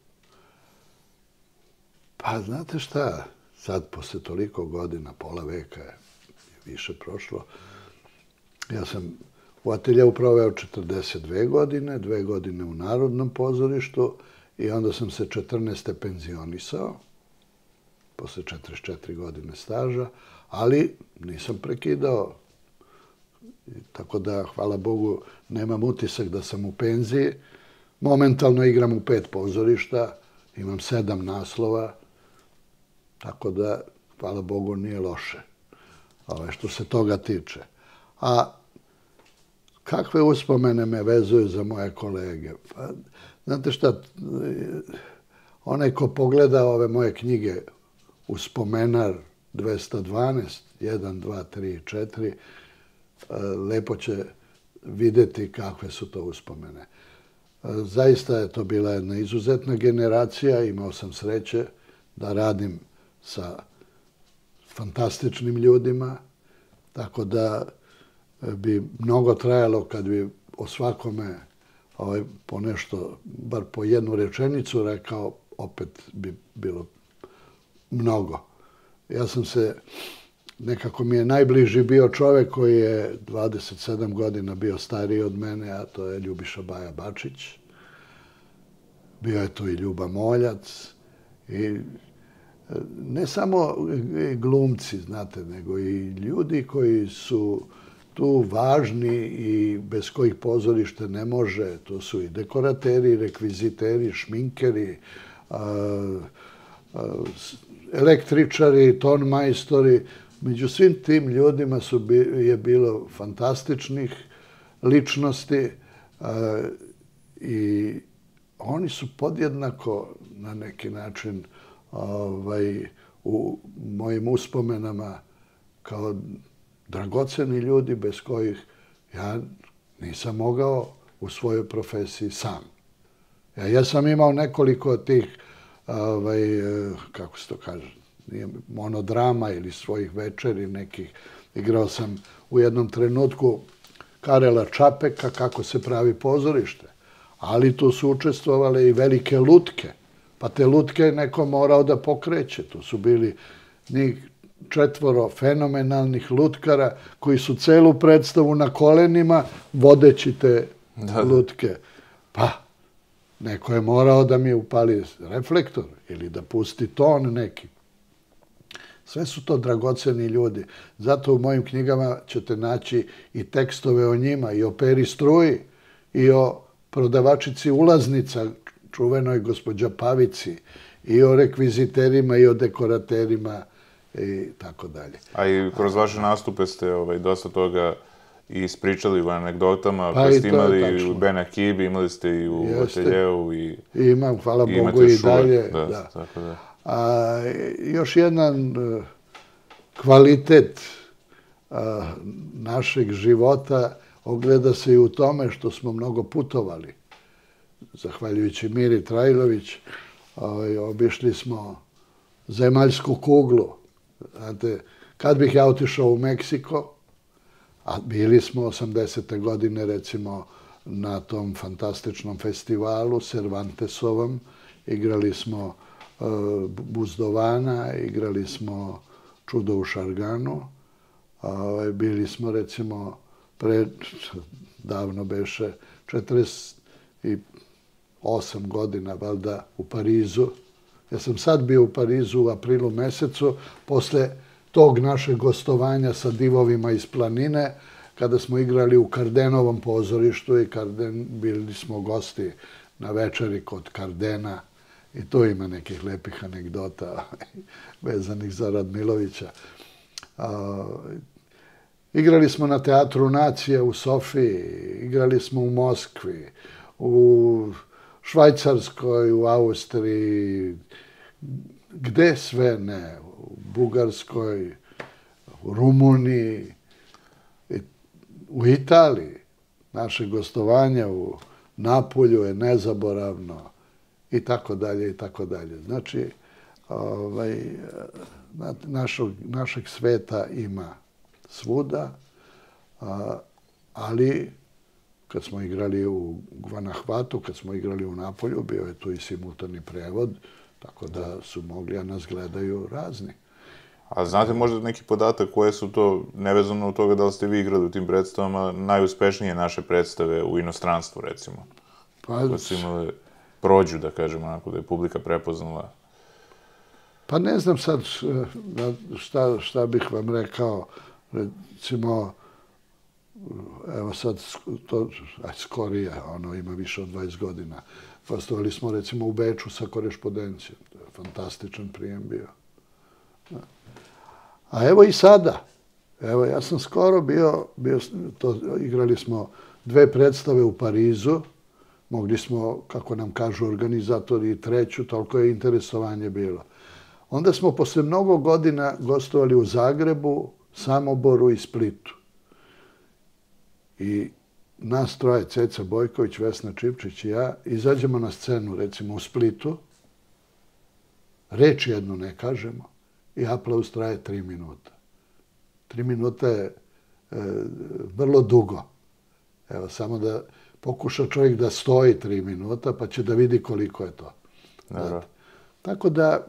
Pa znate šta, sad posle toliko godina, pola veka je više prošlo, ja sam u ateljeu proveo četrdeset dve godine, dve godine u Narodnom pozorištu i onda sam se četrnaeste penzionisao, posle četrdeset četiri godine staža, ali nisam prekidao. Tako da, hvala Bogu, nemam utisak da sam u penziji. Momentalno igram u pet pozorišta, imam sedam naslova, tako da, hvala Bogu, nije loše što se toga tiče. A kakve uspomene me vezuju za moje kolege? Pa, znate šta, onaj ko pogleda ove moje knjige Uspomenar dvesta dvanaest, jedan, dva, tri, četiri, lepo će videti kakve su to uspomene. Zaista je to bila jedna izuzetna generacija, imao sam sreće da radim sa fantastičnim ljudima, tako da bi mnogo trajalo kad bi o svakome po nešto, bar po jednu rečenicu rekao, opet bi bilo mnogo. Ja sam se, nekako mi je najbliži bio čovek koji je dvadeset sedam godina bio stariji od mene, a to je Ljubiša Baja Bačić. Bio je tu i Ljuba Moljac. I ne samo glumci, znate, nego i ljudi koji su tu važni i bez kojih pozorište ne može. To su i dekorateri, rekviziteri, šminkeri, električari, tonmajstori. Među svim tim ljudima je bilo fantastičnih ličnosti i oni su podjednako na neki način u mojim uspomenama kao dragoceni ljudi bez kojih ja nisam mogao u svojoj profesiji sam. Ja sam imao nekoliko tih, kako se to kaže, monodrama ili svojih večeri, nekih Igrao sam u jednom trenutku Karela Čapeka, kako se pravi pozorište. Ali tu su učestvovale i velike lutke. Pa te lutke je neko morao da pokreće. Tu su bili njih četvoro fenomenalnih lutkara koji su celu predstavu na kolenima vodeći te lutke. Pa, neko je morao da mi upali reflektor ili da pusti ton neki. Sve su to dragoceni ljudi. Zato u mojim knjigama ćete naći i tekstove o njima, i o Peri Struji, i o prodavačici ulaznica, čuvenoj gospođa Pavici, i o rekviziterima, i o dekoraterima, i tako dalje.
A i kroz vaše nastupe ste dosta toga i ispričali u anegdotama, koje ste imali i u Ben Akibi, imali ste i u Ateljeu.
Imam, hvala Bogu, i dalje. A još jedan kvalitet našeg života ogleda se i u tome što smo mnogo putovali. Zahvaljujući Miri Trajlović, obišli smo zemaljsku kuglu. Znate, kad bih ja otišao u Meksiko, a bili smo osamdesete godine, recimo, na tom fantastičnom festivalu Cervantesovom, igrali smo Buzdovana, igrali smo Čudo u Šarganu, bili smo, recimo, pre, davno beše, četrdeset osam godina, valjda, u Parizu. Ja sam sad bio u Parizu u aprilu mesecu, posle tog našeg gostovanja sa divovima iz planine, kada smo igrali u Kardenovom pozorištu i bili smo gosti na večeri kod Kardena. I tu ima nekih lepih anegdota vezanih za Radmilovića. Igrali smo na Teatru Nacije u Sofiji, igrali smo u Moskvi, u Švajcarskoj, u Austriji, gde sve ne, u Bugarskoj, u Rumuniji, u Italiji. Naše gostovanje u Napolju je nezaboravno. I tako dalje, i tako dalje. Znači, našeg sveta ima svuda, ali kad smo igrali u Guanahvatu, kad smo igrali u Napolju, bio je tu i simultani prevod, tako da su mogli, a nas gledaju razni.
A znate možda neki podatak koje su to, nevezano od toga da li ste vi igrali u tim predstavama, najuspešnije naše predstave u inostranstvu, recimo? Koje su imali prođu, da kažem, onako da je publika prepoznala?
Pa ne znam sad šta bih vam rekao. Recimo, evo sad, skorije, ono ima više od dvadeset godina. Gostovali smo recimo u Beču sa Korešpondencijom. To je fantastičan prijem bio. A evo i sada. Evo, ja sam skoro bio, igrali smo dve predstave u Parizu. Mogli smo, kako nam kažu organizatori, i treću, toliko je interesovanje bilo. Onda smo posle mnogo godina gostovali u Zagrebu, Samoboru i Splitu. I nas troje, Ceca Bojković, Vesna Čipčić i ja, izađemo na scenu, recimo u Splitu, reč jednu ne kažemo i aplauz traje tri minuta. Tri minuta je vrlo dugo. Evo, samo da pokuša čovjek da stoji tri minuta, pa će da vidi koliko je to. Tako da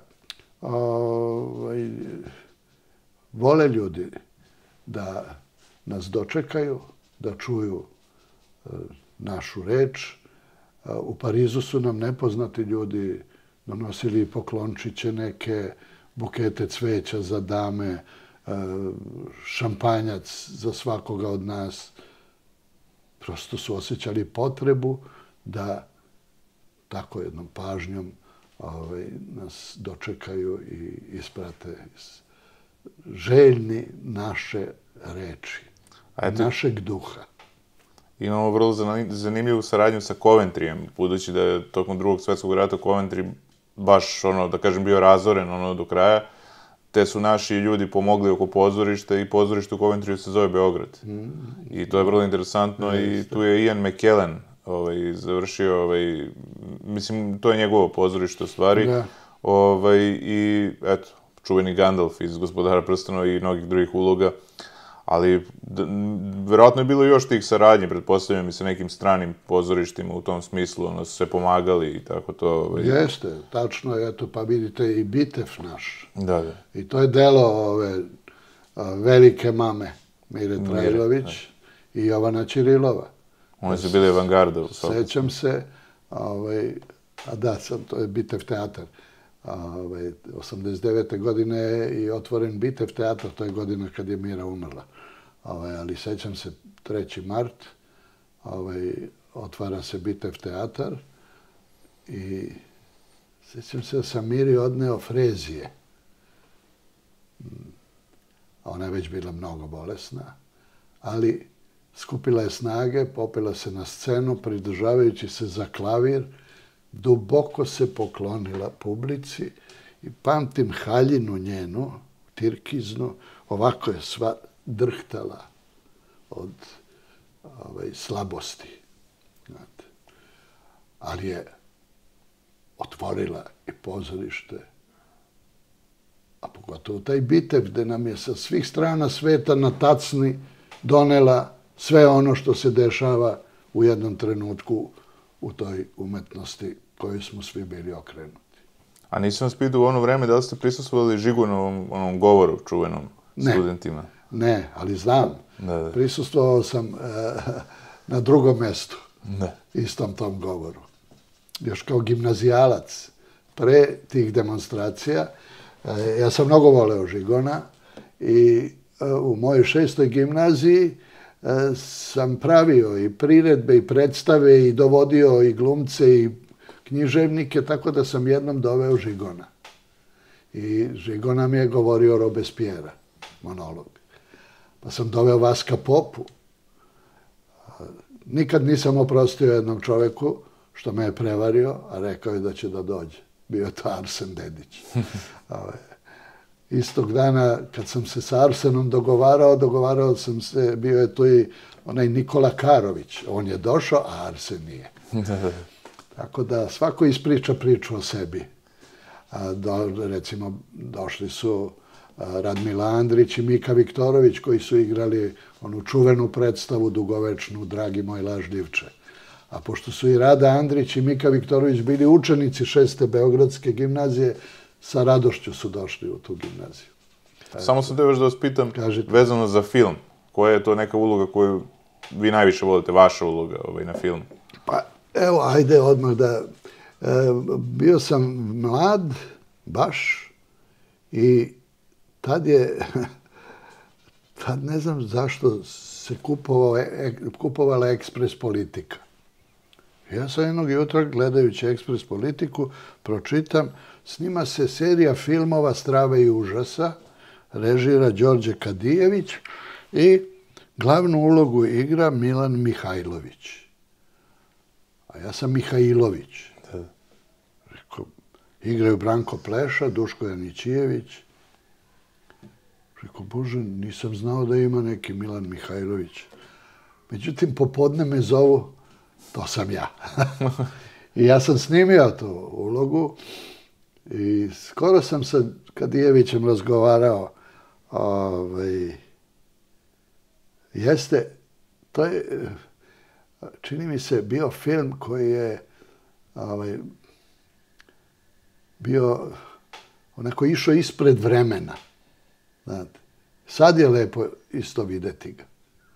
vole ljudi da nas dočekaju, da čuju našu reč. U Parizu su nam nepoznati ljudi donosili poklončiće neke, bukete cveća za dame, šampanjac za svakoga od nas. Prosto su osjećali potrebu da tako jednom pažnjom nas dočekaju i isprate željni naše reči, našeg duha.
Imamo vrlo zanimljivu saradnju sa Coventryjem, budući da je tokom drugog svjetskog rata Coventry baš, ono, da kažem, bio razoren ono do kraja, te su naši ljudi pomogli oko pozorišta i pozorište u Coventryju se zove Beograd. I to je vrlo interesantno i tu je Ian McKellen završio, mislim, to je njegovo pozorište u stvari. I, eto, čuveni Gandalf iz Gospodara prstenova i mnogih drugih uloga. Ali, verovatno je bilo još tih saradnji, pretpostavljam i sa nekim stranim pozorištima u tom smislu, ono, su se pomagali i tako to.
Jeste, tačno je, eto, pa vidite i Bitev naš.
Da, da.
I to je delo ove velike mame, Mire Trajlović i Jovana Ćirilova.
Oni su bili avangarda u svakom.
Sećam se, ovaj, a da, sam, to je Bitev teatar. Ovaj, osamdeset devete godine je i otvoren Bitev teatar, to je godina kad je Mira umrla. Ovaj, ali sećam se treći mart, ovaj, otvara se Bitev teatar i sećam se da sam Miri odneo frezije. Ona je već bila mnogo bolesna, ali skupila je snage, popela se na scenu, pridržavajući se za klavir, duboko se poklonila publici i pamtim haljinu njenu, tirkiznu, ovako je sva drhtala od ovaj, slabosti. Znate. Ali je otvorila i pozorište, a pogotovo taj Bitev gde nam je sa svih strana sveta na tacni donela sve ono što se dešava u jednom trenutku u toj umetnosti kojoj smo svi bili okrenuti.
A nisam vas pitao u ono vreme da li ste prisustvovali Žigunovom onom govoru čuvenom studentima?
Ne, ali znam.
Da, da.
Prisustvovao sam e, na drugom mestu,
da. Istom
tom govoru. Još kao gimnazijalac, pre tih demonstracija, e, ja sam mnogo voleo Žigona i e, u mojoj šestoj gimnaziji e, sam pravio i priredbe i predstave i dovodio i glumce i književnike, tako da sam jednom doveo Žigona. I Žigona mi je govorio Robespierre, monolog. Pa sam doveo Vaska Popu. Nikad nisam oprostio jednom čoveku što me je prevario, a rekao je da će da dođe. Bio je to Arsen Dedić. Istog dana, kad sam se sa Arsenom dogovarao, dogovarao sam se, bio je tu i onaj Nikola Karović. On je došao, a Arsen nije. Tako da svako ispriča priču o sebi. Do, recimo, došli su Radmila Andrić i Mika Viktorović, koji su igrali onu čuvenu predstavu dugovečnu Dragi moj lažljivče. A pošto su i Rada Andrić i Mika Viktorović bili učenici šeste Beogradske gimnazije, sa radošću su došli u tu gimnaziju.
Samo sam te još da vas pitam, vezano za film, koja je to neka uloga koju vi najviše volite, vaša uloga ovaj, na filmu?
Pa, evo, ajde odmah da... E, bio sam mlad, baš, i tad je... Tad ne znam zašto se kupovao, e, kupovala Ekspres Politika. Ja sam jednog jutra, gledajući Ekspres Politiku, pročitam, snima se serija filmova Strave i užasa, režira Đorđe Kadijević i glavnu ulogu igra Milan Mihajlović. A ja sam Mihajlović. Rekao, igraju Branko Pleša, Duško Janićijević. Rekao, Bože, nisam znao da ima neki Milan Mihajlović. Međutim, popodne me zovu, to sam ja. I ja sam snimio tu ulogu i skoro sam sa Kadijevićem razgovarao. Ovaj, jeste, to je, čini mi se, bio film koji je ovaj, bio onako išao ispred vremena. Znate, sad je lepo isto videti ga.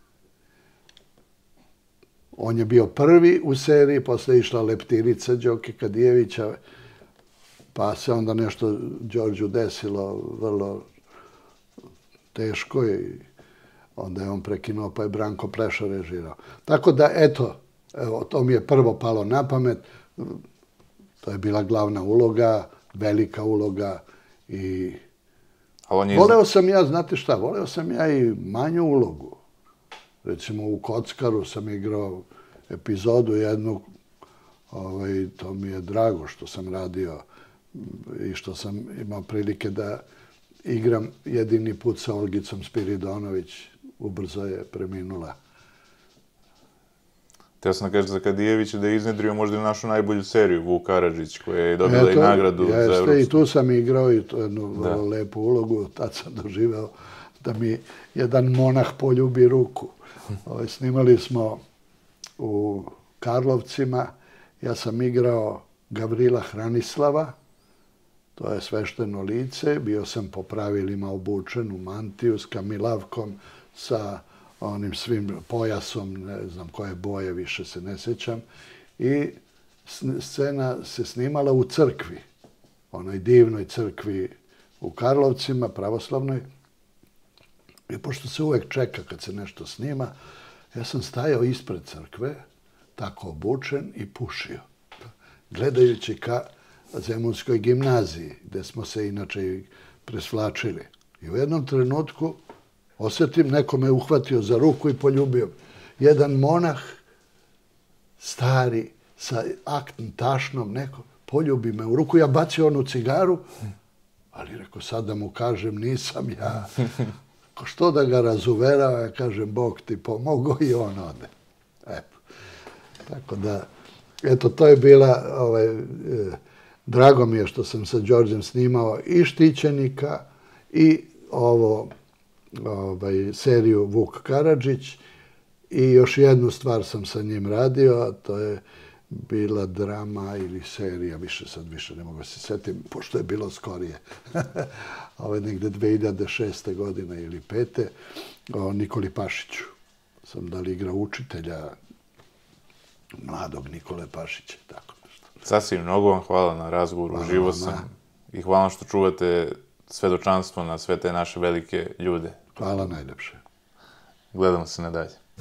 On je bio prvi u seriji, posle je išla Leptirica Đoke Kadijevića, pa se onda nešto Đorđu desilo vrlo teško i onda je on prekinuo, pa je Branko Pleša režirao. Tako da, eto, evo, to mi je prvo palo na pamet. To je bila glavna uloga, velika uloga i... Voleo sam ja, znate šta, voleo sam ja i manju ulogu. Recimo u Kockaru sam igrao epizodu jednu, ovaj, to mi je drago što sam radio i što sam imao prilike da igram jedini put sa Olgicom Spiridonović, ubrzo je preminula.
Teo sam da kažem za Kadijevića da je iznedrio možda i našu najbolju seriju, Vuk Karadžić, koja je dobila i nagradu za Evropsku.
I tu sam igrao i to jednu vrlo lepu ulogu, tad sam doživeo da mi jedan monah poljubi ruku. Ovaj, snimali smo u Karlovcima, ja sam igrao Gavrila Hranislava, to je svešteno lice, bio sam po pravilima obučen u mantiju s kamilavkom, sa onim svim pojasom, ne znam koje boje, više se ne sjećam, i scena se snimala u crkvi, onoj divnoj crkvi u Karlovcima, pravoslavnoj. I pošto se uvek čeka kad se nešto snima, ja sam stajao ispred crkve, tako obučen i pušio, gledajući ka Zemunskoj gimnaziji, gde smo se inače presvlačili. I u jednom trenutku osjetim, neko me uhvatio za ruku i poljubio. Jedan monah, stari, sa aktnim tašnom, neko poljubi me u ruku, ja bacio onu cigaru, ali rekao, sad da mu kažem, nisam ja. Ko što da ga razuverao, ja kažem, Bog ti pomogao i on ode. Eto. Tako da, eto, to je bila, ovaj, e, drago mi je što sam sa Đorđem snimao i Štićenika i ovo, ovaj, seriju Vuk Karadžić i još jednu stvar sam sa njim radio, a to je bila drama ili serija, više sad više ne mogu se setim, pošto je bilo skorije. Ovo je negde dve hiljade šeste. godine ili pete. O Nikoli Pašiću. Sam da li igrao učitelja mladog Nikole Pašića, tako nešto.
Sasvim, mnogo vam hvala na razgovoru, uživo sam. I hvala što čuvate svedočanstvo na sve te naše velike ljude.
Hvala najlepše.
Gledamo se nadalje.